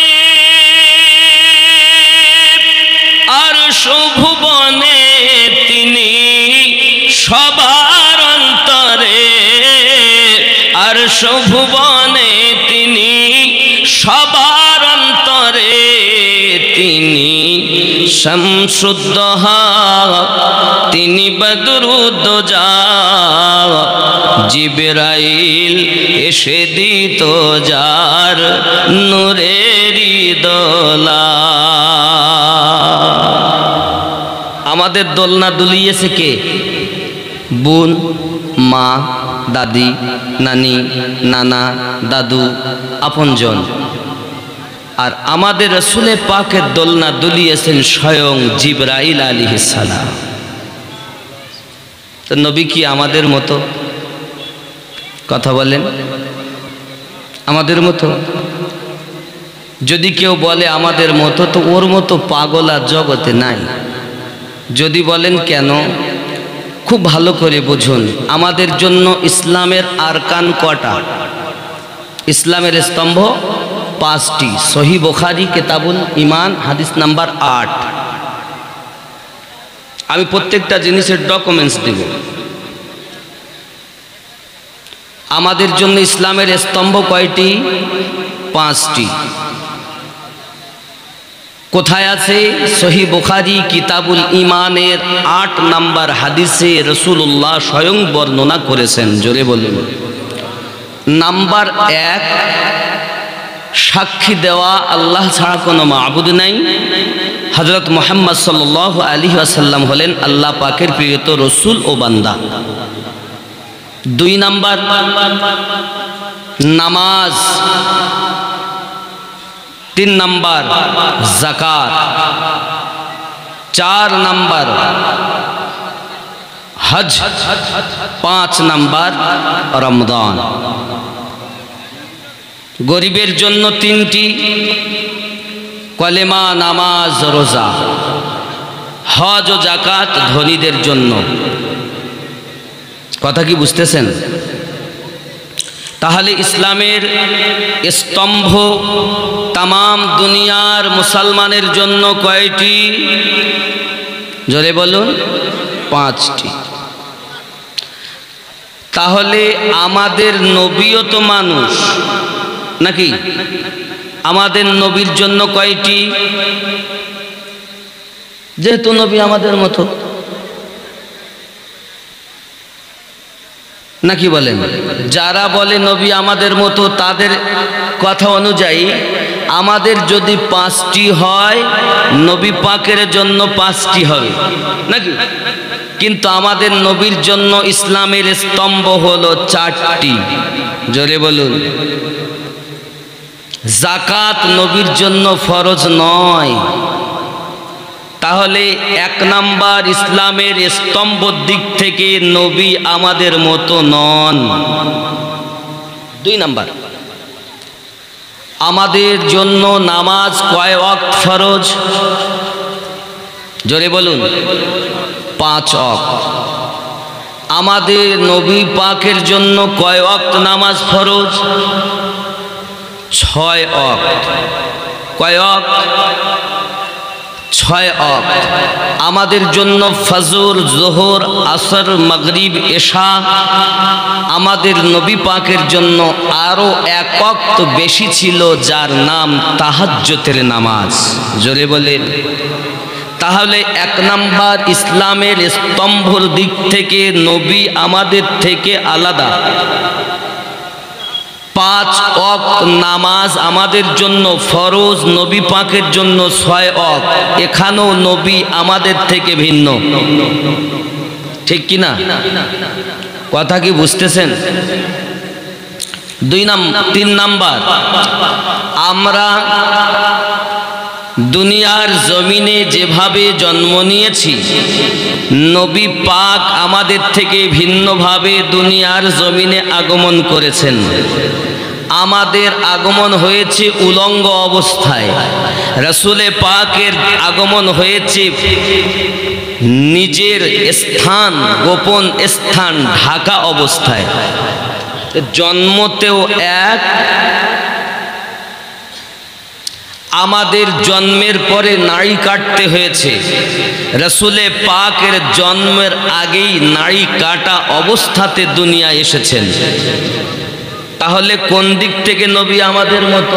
আর শুভবনে তিনি সবার অন্তরে, আর শুভবনে তিনি সবার অন্তরে, তিনি শামসুদ্দোহা, তিনি বদরুদ্দোজা, জিবরাইল এসে দিত যার নূরেরি দোলা। আমাদের দোলনা দুলিয়েছে কে? বোন, মা, দাদি, নানি, নানা, দাদু, আপনজন। আর আমাদের রাসূলে পাকের দোলনা দুলিয়েছেন স্বয়ং জিবরাইল আলাইহিস সালাম। তো নবী কি আমাদের মতো? কথা বলেন, আমাদের মতো? যদি কেউ বলে আমাদের মতো, তো ওর মতো পাগল আর জগতে নাই। যদি বলেন কেন, খুব ভালো করে বুঝুন। আমাদের জন্য ইসলামের আরকান কটা? ইসলামের স্তম্ভ 5টি। সহি বুখারী কিতাবুল ঈমান হাদিস নাম্বার 8। আমি প্রত্যেকটা জিনিসের ডকুমেন্টস দেব। আমাদের জন্য ইসলামের স্তম্ভ কয়টি? 5টি। কোথায় আছে? সহি বুখারী কিতাবুল ঈমানের 8 নাম্বার হাদিসে রাসূলুল্লাহ স্বয়ং বর্ণনা করেছেন। জোরে বলুন। নাম্বার 1, সাক্ষী দেওয়া আল্লাহ ছাড়া কোনো মাবুদ নাই। হযরত মুহাম্মদ সাল্লাল্লাহু আলাইহি ওয়াসাল্লাম হলেন আল্লাহ পাকের প্রিয়ত রসূল ও বান্দা। 2 নাম্বার, নামাজ। 3 নাম্বার, যাকাত। 4 নাম্বার, হজ। 5 নাম্বার, রমজান। গরিবের জন্য 3টি, কলেমা, নামাজ, রোজা। হজ ও যাকাত ধনীদের জন্য। কথা কি বুঝতেছেন? তাহলে ইসলামের স্তম্ভ তামাম দুনিয়ার মুসলমানের জন্য কয়টি? জোরে বলুন। 5টি। তাহলে আমাদের নবীও তো মানুষ নাকি? আমাদের নবীর জন্য কয়টি? যেহেতু নবী আমাদের মতো, নাকি বলেন? যারা বলে নবী আমাদের মতো তাদের কথা অনুযায়ী আমাদের যদি 5টি হয়, নবী পাকের জন্য 5টি হবে নাকি? কিন্তু আমাদের নবীর জন্য ইসলামের স্তম্ভ হলো 4টি। জোরে বলুন। যাকাত নবীর জন্য ফরজ নয়। তাহলে 1 নাম্বার ইসলামের স্তম্ভ দিক থেকে নবী আমাদের মতো নন। 2 নাম্বার, আমাদের জন্য নামাজ কয় ওয়াক্ত ফরজ? জোরে বলুন। 5 ওয়াক্ত। আমাদের নবী পাকের জন্য কয় ওয়াক্ত নামাজ ফরজ? 6 ওয়াক্ত। কয় ওয়াক্ত? 6 ওয়াক্ত। আমাদের জন্য ফজর, যোহর, আসর, মাগরিব, এশা। আমাদের নবী পাকের জন্য আরো 1 ওয়াক্ত বেশি ছিল, যার নাম তাহাজ্জুদের নামাজ। জোরে বলেন। তাহলে 1 নাম্বার ইসলামের স্তম্ভর দিক থেকে নবী আমাদের থেকে আলাদা। 5 ওয়াক্ত নামাজ আমাদের জন্য ফরজ, নবী পাকের জন্য 6 ওয়াক্ত। এখানেও নবী আমাদের থেকে ভিন্ন, ঠিক কি না? কথা কি বুঝতেছেন? 3 নাম্বার, আমরা দুনিয়ার জমিনে যেভাবে জন্ম নিয়েছি, নবী পাক আমাদের থেকে ভিন্নভাবে দুনিয়ার জমিনে আগমন করেছেন। আমাদের আগমন হয়েছে উলঙ্গ অবস্থায়, রাসূলে পাকের আগমন হয়েছে নিজের স্থান, গোপন স্থান ঢাকা অবস্থায়। জন্মতেও এক, আমাদের জন্মের পরে নাড়ি কাটতে হয়েছে। রাসূলে পাকের জন্মের আগেই নাড়ি কাটা অবস্থাতে দুনিয়া এসেছেন। তাহলে কোন দিক থেকে নবী আমাদের মতো?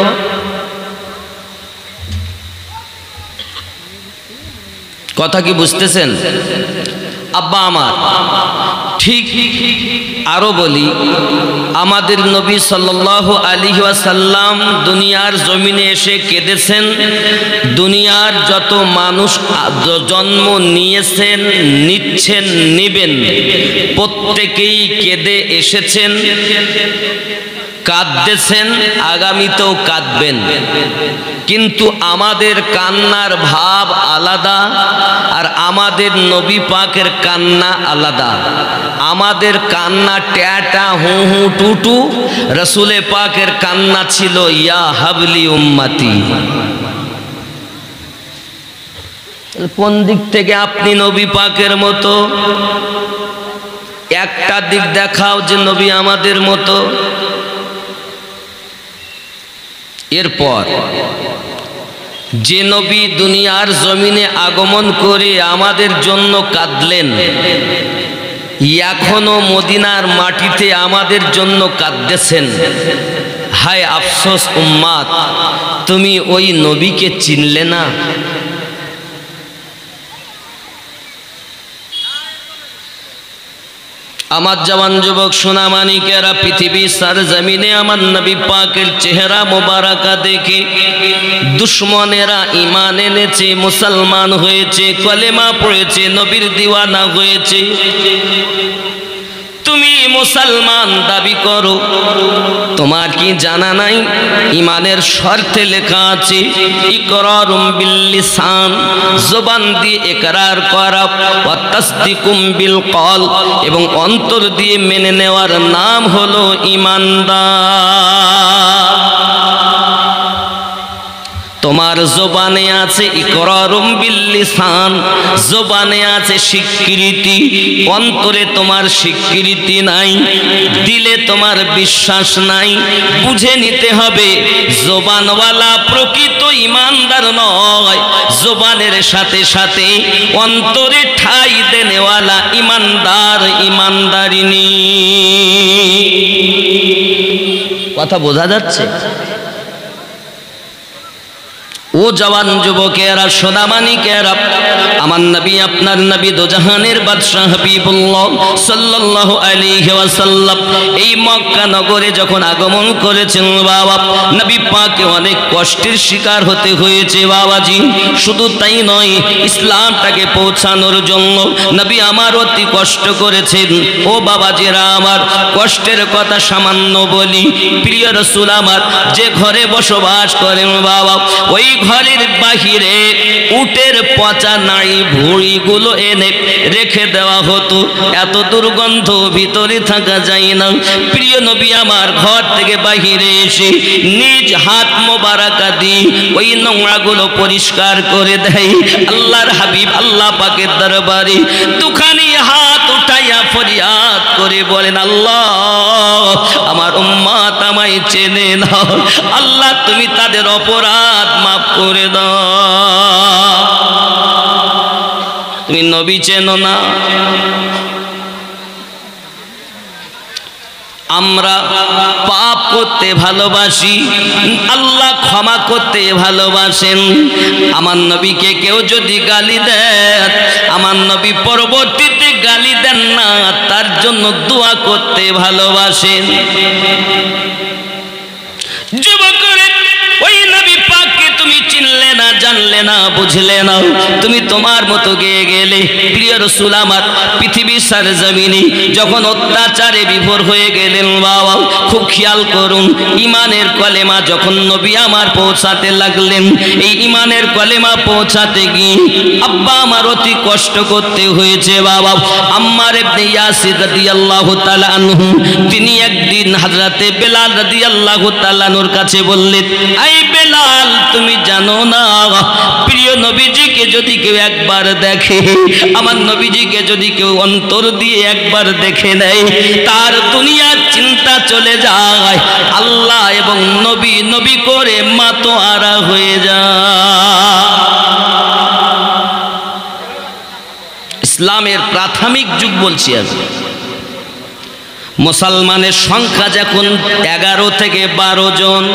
কথা কি বুঝতেছেন? আব্বা আমার, ঠিক আরো বলি, আমাদের নবী সাল্লাল্লাহু আলাইহি ওয়াসাল্লাম দুনিয়ার জমিনে এসে কেঁদেছেন। দুনিয়ার যত মানুষ জন্ম নিয়েছেন, নিচ্ছেন, নেবেন, প্রত্যেকেই কেঁদে এসেছেন, কাঁদতেছেন, আগামীতেও কাঁদবেন। কিন্তু আমাদের কান্নার ভাব আলাদা, আর আমাদের নবী পাকের কান্না আলাদা। আমাদের কান্না ট্যাটা, হু হু, টুটু। রাসূলে পাকের কান্না ছিল ইয়া হাবলি উম্মতি। কোন দিক থেকে আপনি নবী পাকের মতো? একটা দিক দেখাও যে নবী আমাদের মতো। এরপর যে নবী দুনিয়ার জমিনে আগমন করে আমাদের জন্য কাঁদলেন, এখনো মদিনার মাটিতে আমাদের জন্য কাঁদতেছেন। হায় আফসোস উম্মাত, তুমি ওই নবীকে চিনলে না। আমার জওয়ান যুবক সোনামানিকেরা, পৃথিবীর সরজমিনে আমার নবী পাকের চেহারা মোবারকা দেখে দুশ্মনেরা ঈমান এনেছে, মুসলমান হয়েছে, কলেমা পড়েছে, নবীর দিওয়ানা হয়েছে। তুমি মুসলমান দাবি করো, তোমার কি জানা নাই ঈমানের শর্তে লেখা আছে ইকরারুম বিল লিসান, জবান দিয়ে ইকরার করা, ওয়া তাসদিকুম বিল কল, এবং অন্তর দিয়ে মেনে নেওয়ার নাম হলো ঈমানদার। তোমার জবানে আছে ইকরারুম বিল লিসান, জবানে আছে স্বীকৃতি, অন্তরে তোমার স্বীকৃতি নাই, দিলে তোমার বিশ্বাস নাই। বুঝে নিতে হবে জবানওয়ালা প্রকৃত ইমানদার নয়, জবানের সাথে সাথে অন্তরে ঠাই দেনেওয়ালা ইমানদার ইমানদারিনী। কথা বোঝা যাচ্ছে? ও জওয়ান যুবকেরা, সোনামানিকেরা, আমার নবী আপনার নবী দোজাহানের বাদশাহ হাবিবুল্লাহ সাল্লাল্লাহু আলাইহি ওয়াসাল্লাম এই মক্কা নগরে যখন আগমন করেছেন বাবা, নবী পাকে অনেক কষ্টের শিকার হতে হয়েছে বাবাজি। শুধু তাই নয়, ইসলামটাকে পৌঁছানোর জন্য নবী আমার অতি কষ্ট করেছেন। ও বাবাজিরা আমার, কষ্টের কথা সামান্য বলি। প্রিয় রাসূল আমার যে ঘরে বসবাস করেন বাবা, ওই ঘরের বাহিরে উটের পচা নাড়ি ভুঁড়িগুলো এনে রেখে দেওয়া হতো। এত দুর্গন্ধ, ভিতরে থাকা যায় না। প্রিয় নবী আমার ঘর থেকে বাহিরে এসে নিজ হাত মোবারকা দিয়ে ওই নোংরাগুলো পরিষ্কার করে দেয়। আল্লাহর হাবিব আল্লাহ পাকের দরবারে দুখানি হাত উঠাইয়া ফরিয়াদ করে বলেন, আল্লাহ আমার উম্মত আমায় চেনে না, আল্লাহ তুমি তাদের অপরাধ মাফ করে দাও। তুমি নবী চেনো না? আমরা পাপ করতে ভালোবাসি, আল্লাহ ক্ষমা করতে ভালোবাসেন। আমার নবীকে কেউ যদি গালি দেয়, আমার নবী পরবর্তীতে গালি দেন না, তার জন্য দোয়া করতে ভালোবাসেন। যুবকরে, ওই নবী পাককে তুমি চিনলে না, জানলে না, বুঝলে না, তুমি তোমার মতো গিয়ে গেলে। প্রিয় রাসূল আমার পৃথিবীর সরজমিনে যখন অত্যাচারে বিভোর হয়ে গেলেন বাবা, খুব খেয়াল করুন, ইমানের কলেমা যখন নবী আমার পৌঁছাতে লাগলেন, এই ইমানের কলেমা পৌঁছাতে গিয়ে আব্বা আমার অতি কষ্ট করতে হয়েছে বাবা। আম্মার ইবনে ইয়াসির রাদিয়াল্লাহু তাআলা আনহু তিনি একদিন হযরতে বেলাল রাদিয়াল্লাহু তাআলা আনহুর কাছে বললেন, এই বেলাল, তুমি জানো না প্রিয় নবীজিকে যদি কেউ একবার দেখে, আমার নবীজিকে যদি কেউ অন্তর দিয়ে একবার দেখে নেয়, তার দুনিয়ার চিন্তা চলে যায়, আল্লাহ এবং নবী নবী করে মাতোয়ারা হয়ে যায়। ইসলামের প্রাথমিক যুগ বলছি আজ, মুসলমানের সংখ্যা যখন 11 থেকে 12 জন,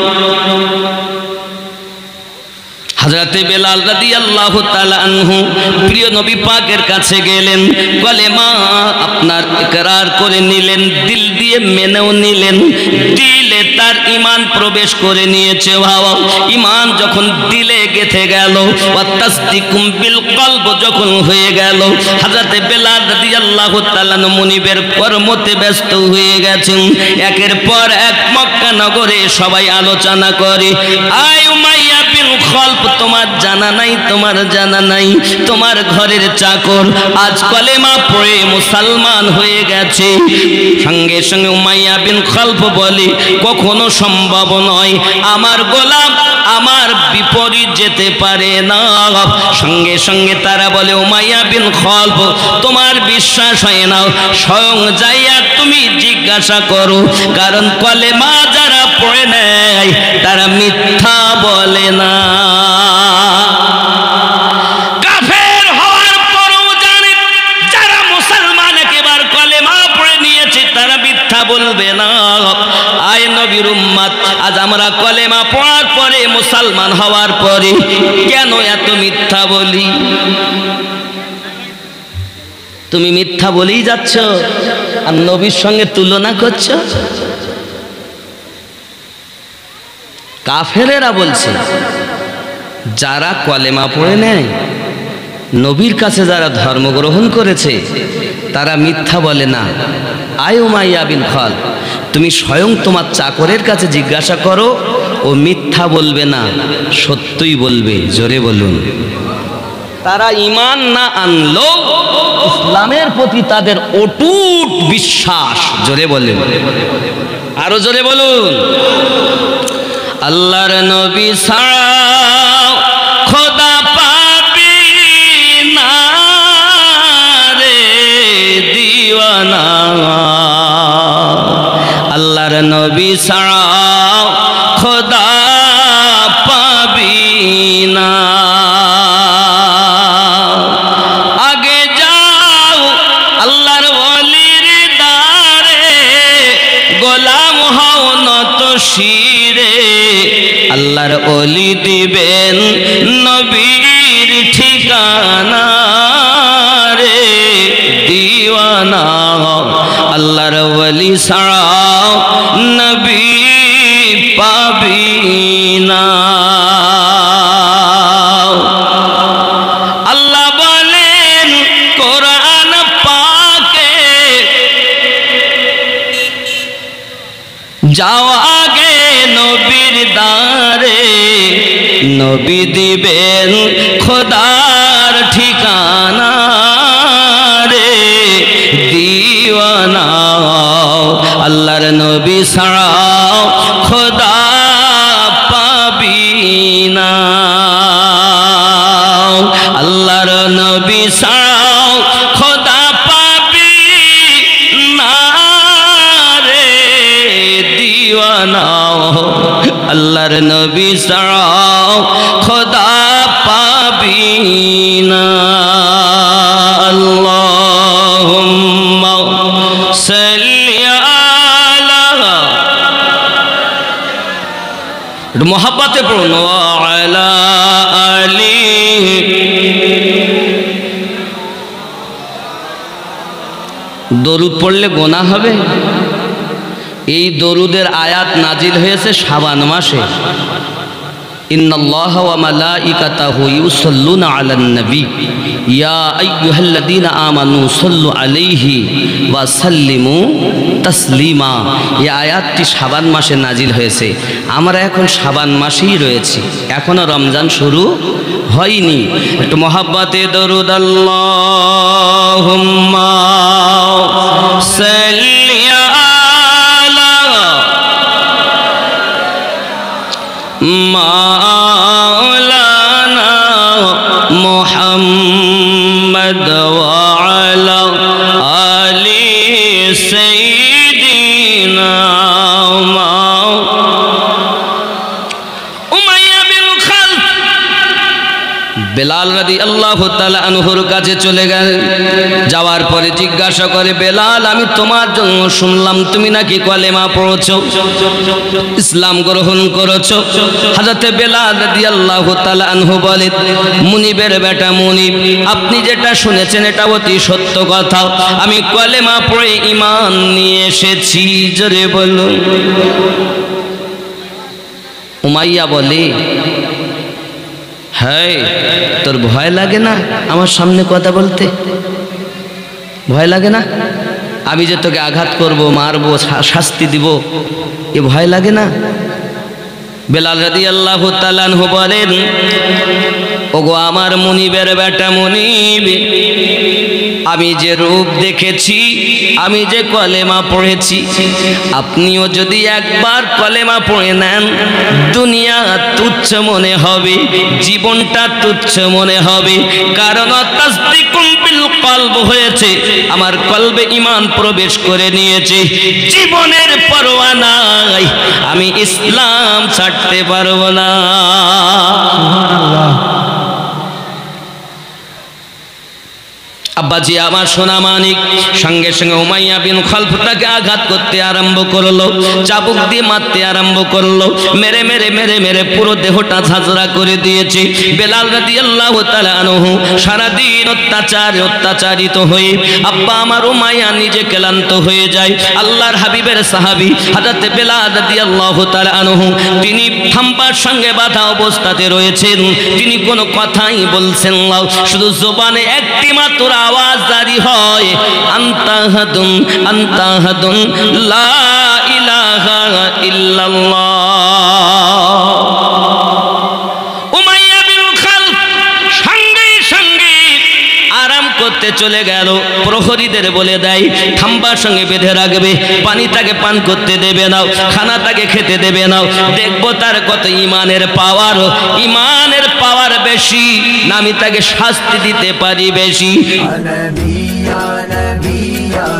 হযরতে বেলাল রাদিয়াল্লাহু তাআলা আনহু প্রিয় নবী পাকের কাছে গেলেন, কলেমা আপনার ইকরার করে নিলেন, দিল দিয়ে মেনেও নিলেন, দিলে তার ঈমান প্রবেশ করে নিয়েছে। বাবা, ঈমান যখন দিলে গেঁথে গেল, ওয়া তাসদিকুম বিল কলব যখন হয়ে গেল, হযরতে বেলাল রাদিয়াল্লাহু তাআলা মুনিবের কর্মতে ব্যস্ত হয়ে গেছেন। একের পর এক মক্কা নগরে সবাই আলোচনা করে, আয় উমাইয়া বিন খালফ, তোমার জানা নাই, তোমার জানা নাই, তোমার ঘরের চাকর আজ কলেমা পড়ে মুসলমান হয়ে গেছে। সঙ্গে সঙ্গে উমাইয়া বিন খালফ বলে, কখনো সম্ভব নয়, আমার গোলাম আমার বিপরীত যেতে পারে না। সঙ্গে সঙ্গে তারা বলে, উমাইয়া বিন খালফ, তোমার বিশ্বাস হয় না, স্বয়ং যাইয়া তুমি জিজ্ঞাসা করো, কারণ কলেমা যারা পড়ে নেয় তারা মিথ্যা বলে না। কাফের হওয়ার পরও জানে যারা মুসলমান একেবার কলেমা পড়ে নিয়েছে তারা মিথ্যা বলবে না। আয় নবীর উম্মত, আজ আমরা কলেমা পড়ার পরে, মুসলমান হওয়ার পরে কেন এত মিথ্যা বলি? তুমি মিথ্যা বলেই যাচ্ছ আর নবীর সঙ্গে তুলনা করছো। কাফেরেরা বলছে, যারা কলেমা পড়ে নেয়, নবীর কাছে যারা ধর্ম গ্রহণ করেছে, তারা মিথ্যা বলে না। আয় উমাইয়া বিন খালফ, তুমি স্বয়ং তোমার চাকরের কাছে জিজ্ঞাসা করো, ও মিথ্যা বলবে না, সত্যই বলবে। জোরে বলুন। তারা ঈমান না আনলো, ইসলামের প্রতি তাদের অটুট বিশ্বাস। জোরে বলেন, আরো জোরে বলুন। আল্লাহর নবী ছাড়া নবী ছাড়া খোদা পাবি না। আগে যাও আল্লাহর ওলির দারে, গোলাম হও নত শিরে, আল্লাহর ওলি দিবেন নবীর ঠিকানা রে দিওয়ানা। আল্লাহর ওলি ছাড়া নবী পাবি না। আল্লাহ বলেন কোরআন পাকে, যাও আগে নবীর দারে, নবী দিবেন খোদার ঠিকানা রে দিওয়ানা। আল্লাহর নবী ছাড়া খোদা পাবি না। আল্লাহর নবী ছাড়া খোদা পাবি না রে দিওয়ানা। আল্লাহর নবী ছাড়া খোদা পাবি না। আল্লাহুম্মা সাল্লি আলা, একটু মোহাব্বতে পড়ুন, ওয়া আলা আলি। দরুদ পড়লে গোনা হবে? এই দরুদের আয়াত নাজিল হয়েছে শাবান মাসে। ইন্নাল্লাহা ওয়া মালাইকাতাহু ইউসাল্লুনা আলান নবী ইয়া আইয়ুহাল্লাযীনা আমানু সাল্লু আলাইহি ওয়া সাল্লিমু তাসলিমা। এই আয়াতটি শাবান মাসে নাজিল হয়েছে। আমরা এখন শাবান মাসেই রয়েছি, এখনো রমজান শুরু হয়নি। একটু মহাব্বতে দরুদ আল্লাহুম্মা সাল্লি আলা মাওলানা মুহাম্মদ ওয়া আলা আলি সাইয়্যিদিনা উমাইয়া বিন খালফ বেলাল রাদিয়াল্লাহু তাআলা আনহুর কাছে চলে গেলেন। যাওয়ার পরে জিজ্ঞাসা করে, বেলাল আমি তোমার জন্য শুনলাম তুমি নাকি কলেমা পড়েছো, ইসলাম গ্রহণ করেছো। হযরত বেলাল রাদিয়াল্লাহু তাআলা আনহু বলেন, মুনিবের বেটা মুনিব, আপনি যেটা শুনেছেন এটা অতি সত্য কথা। আমি কলেমা পড়ে ঈমান নিয়ে এসেছি। জোরে বলুন। উমাইয়া বলে, হ্যাঁ তোর ভয় লাগে না আমার সামনে কথা বলতে? ভয় লাগে না? আমি যে তোকে আঘাত করব, মারবো, শাস্তি দিব, এ ভয় লাগে না? বেলাল রাদিয়াল্লাহু তাআলা আনহু বলেন, ওগো আমার মুনিবের বেটা মুনিব, আমি যে রূপ দেখেছি, আমি যে কলেমা পড়েছি, আপনিও যদি একবার কলেমা পড়ে নেন দুনিয়া তুচ্ছ মনে হবে, জীবনটা তুচ্ছ মনে হবে। কারণ তাসদিকুম বিল কলব হয়েছে, আমার কলবে ঈমান প্রবেশ করে নিয়েছে। জীবনের পরোয়া নাই, আমি ইসলাম ছাড়তে পারবো না। আব্বাজি আমার সোনা মানিক সঙ্গে সঙ্গে উমাইয়া বিন খালফ তাকে আঘাত করতে আরম্ভ করলো, চাবুক দিয়ে মারতে আরম্ভ করলো। মেরে মেরে মেরে মেরে পুরো দেহটা ঝাঁঝরা করে দিয়েছে। বেলাল রাদিয়াল্লাহু তাআলা আনহু সারাদিন অত্যাচারিত হয়ে আব্বা আমার উমাইয়া নিজে ক্লান্ত হয়ে যায়। আল্লাহর হাবিবের সাহাবী হযরত বেলাল রাদিয়াল্লাহু তাআলা আনহু তিনি খাম্বার সঙ্গে বাঁধা অবস্থাতে রয়েছেন। তিনি কোনো কথাই বলছেন না, শুধু জবানে একটি মাত্র আওয়াজ জারি হয়, আনতাহাদুন আনতাহাদুন লা ইলাহা ইল্লাল্লাহ। উমাইয়া বিন খালফ সঙ্গে সঙ্গে আরাম করতে চলে গেল। প্রহরীদের বলে দেয় খাম্বার সঙ্গে বেঁধে রাখবে, পানি তাকে পান করতে দেবে না, খানা তাকে খেতে দেবে না। দেখবো তার কত ইমানের পাওয়ার, ইমানের পাওয়ার বেশি না আমি তাকে শাস্তি দিতে পারি বেশি। Ya Nabi, Ya Nabi, Ya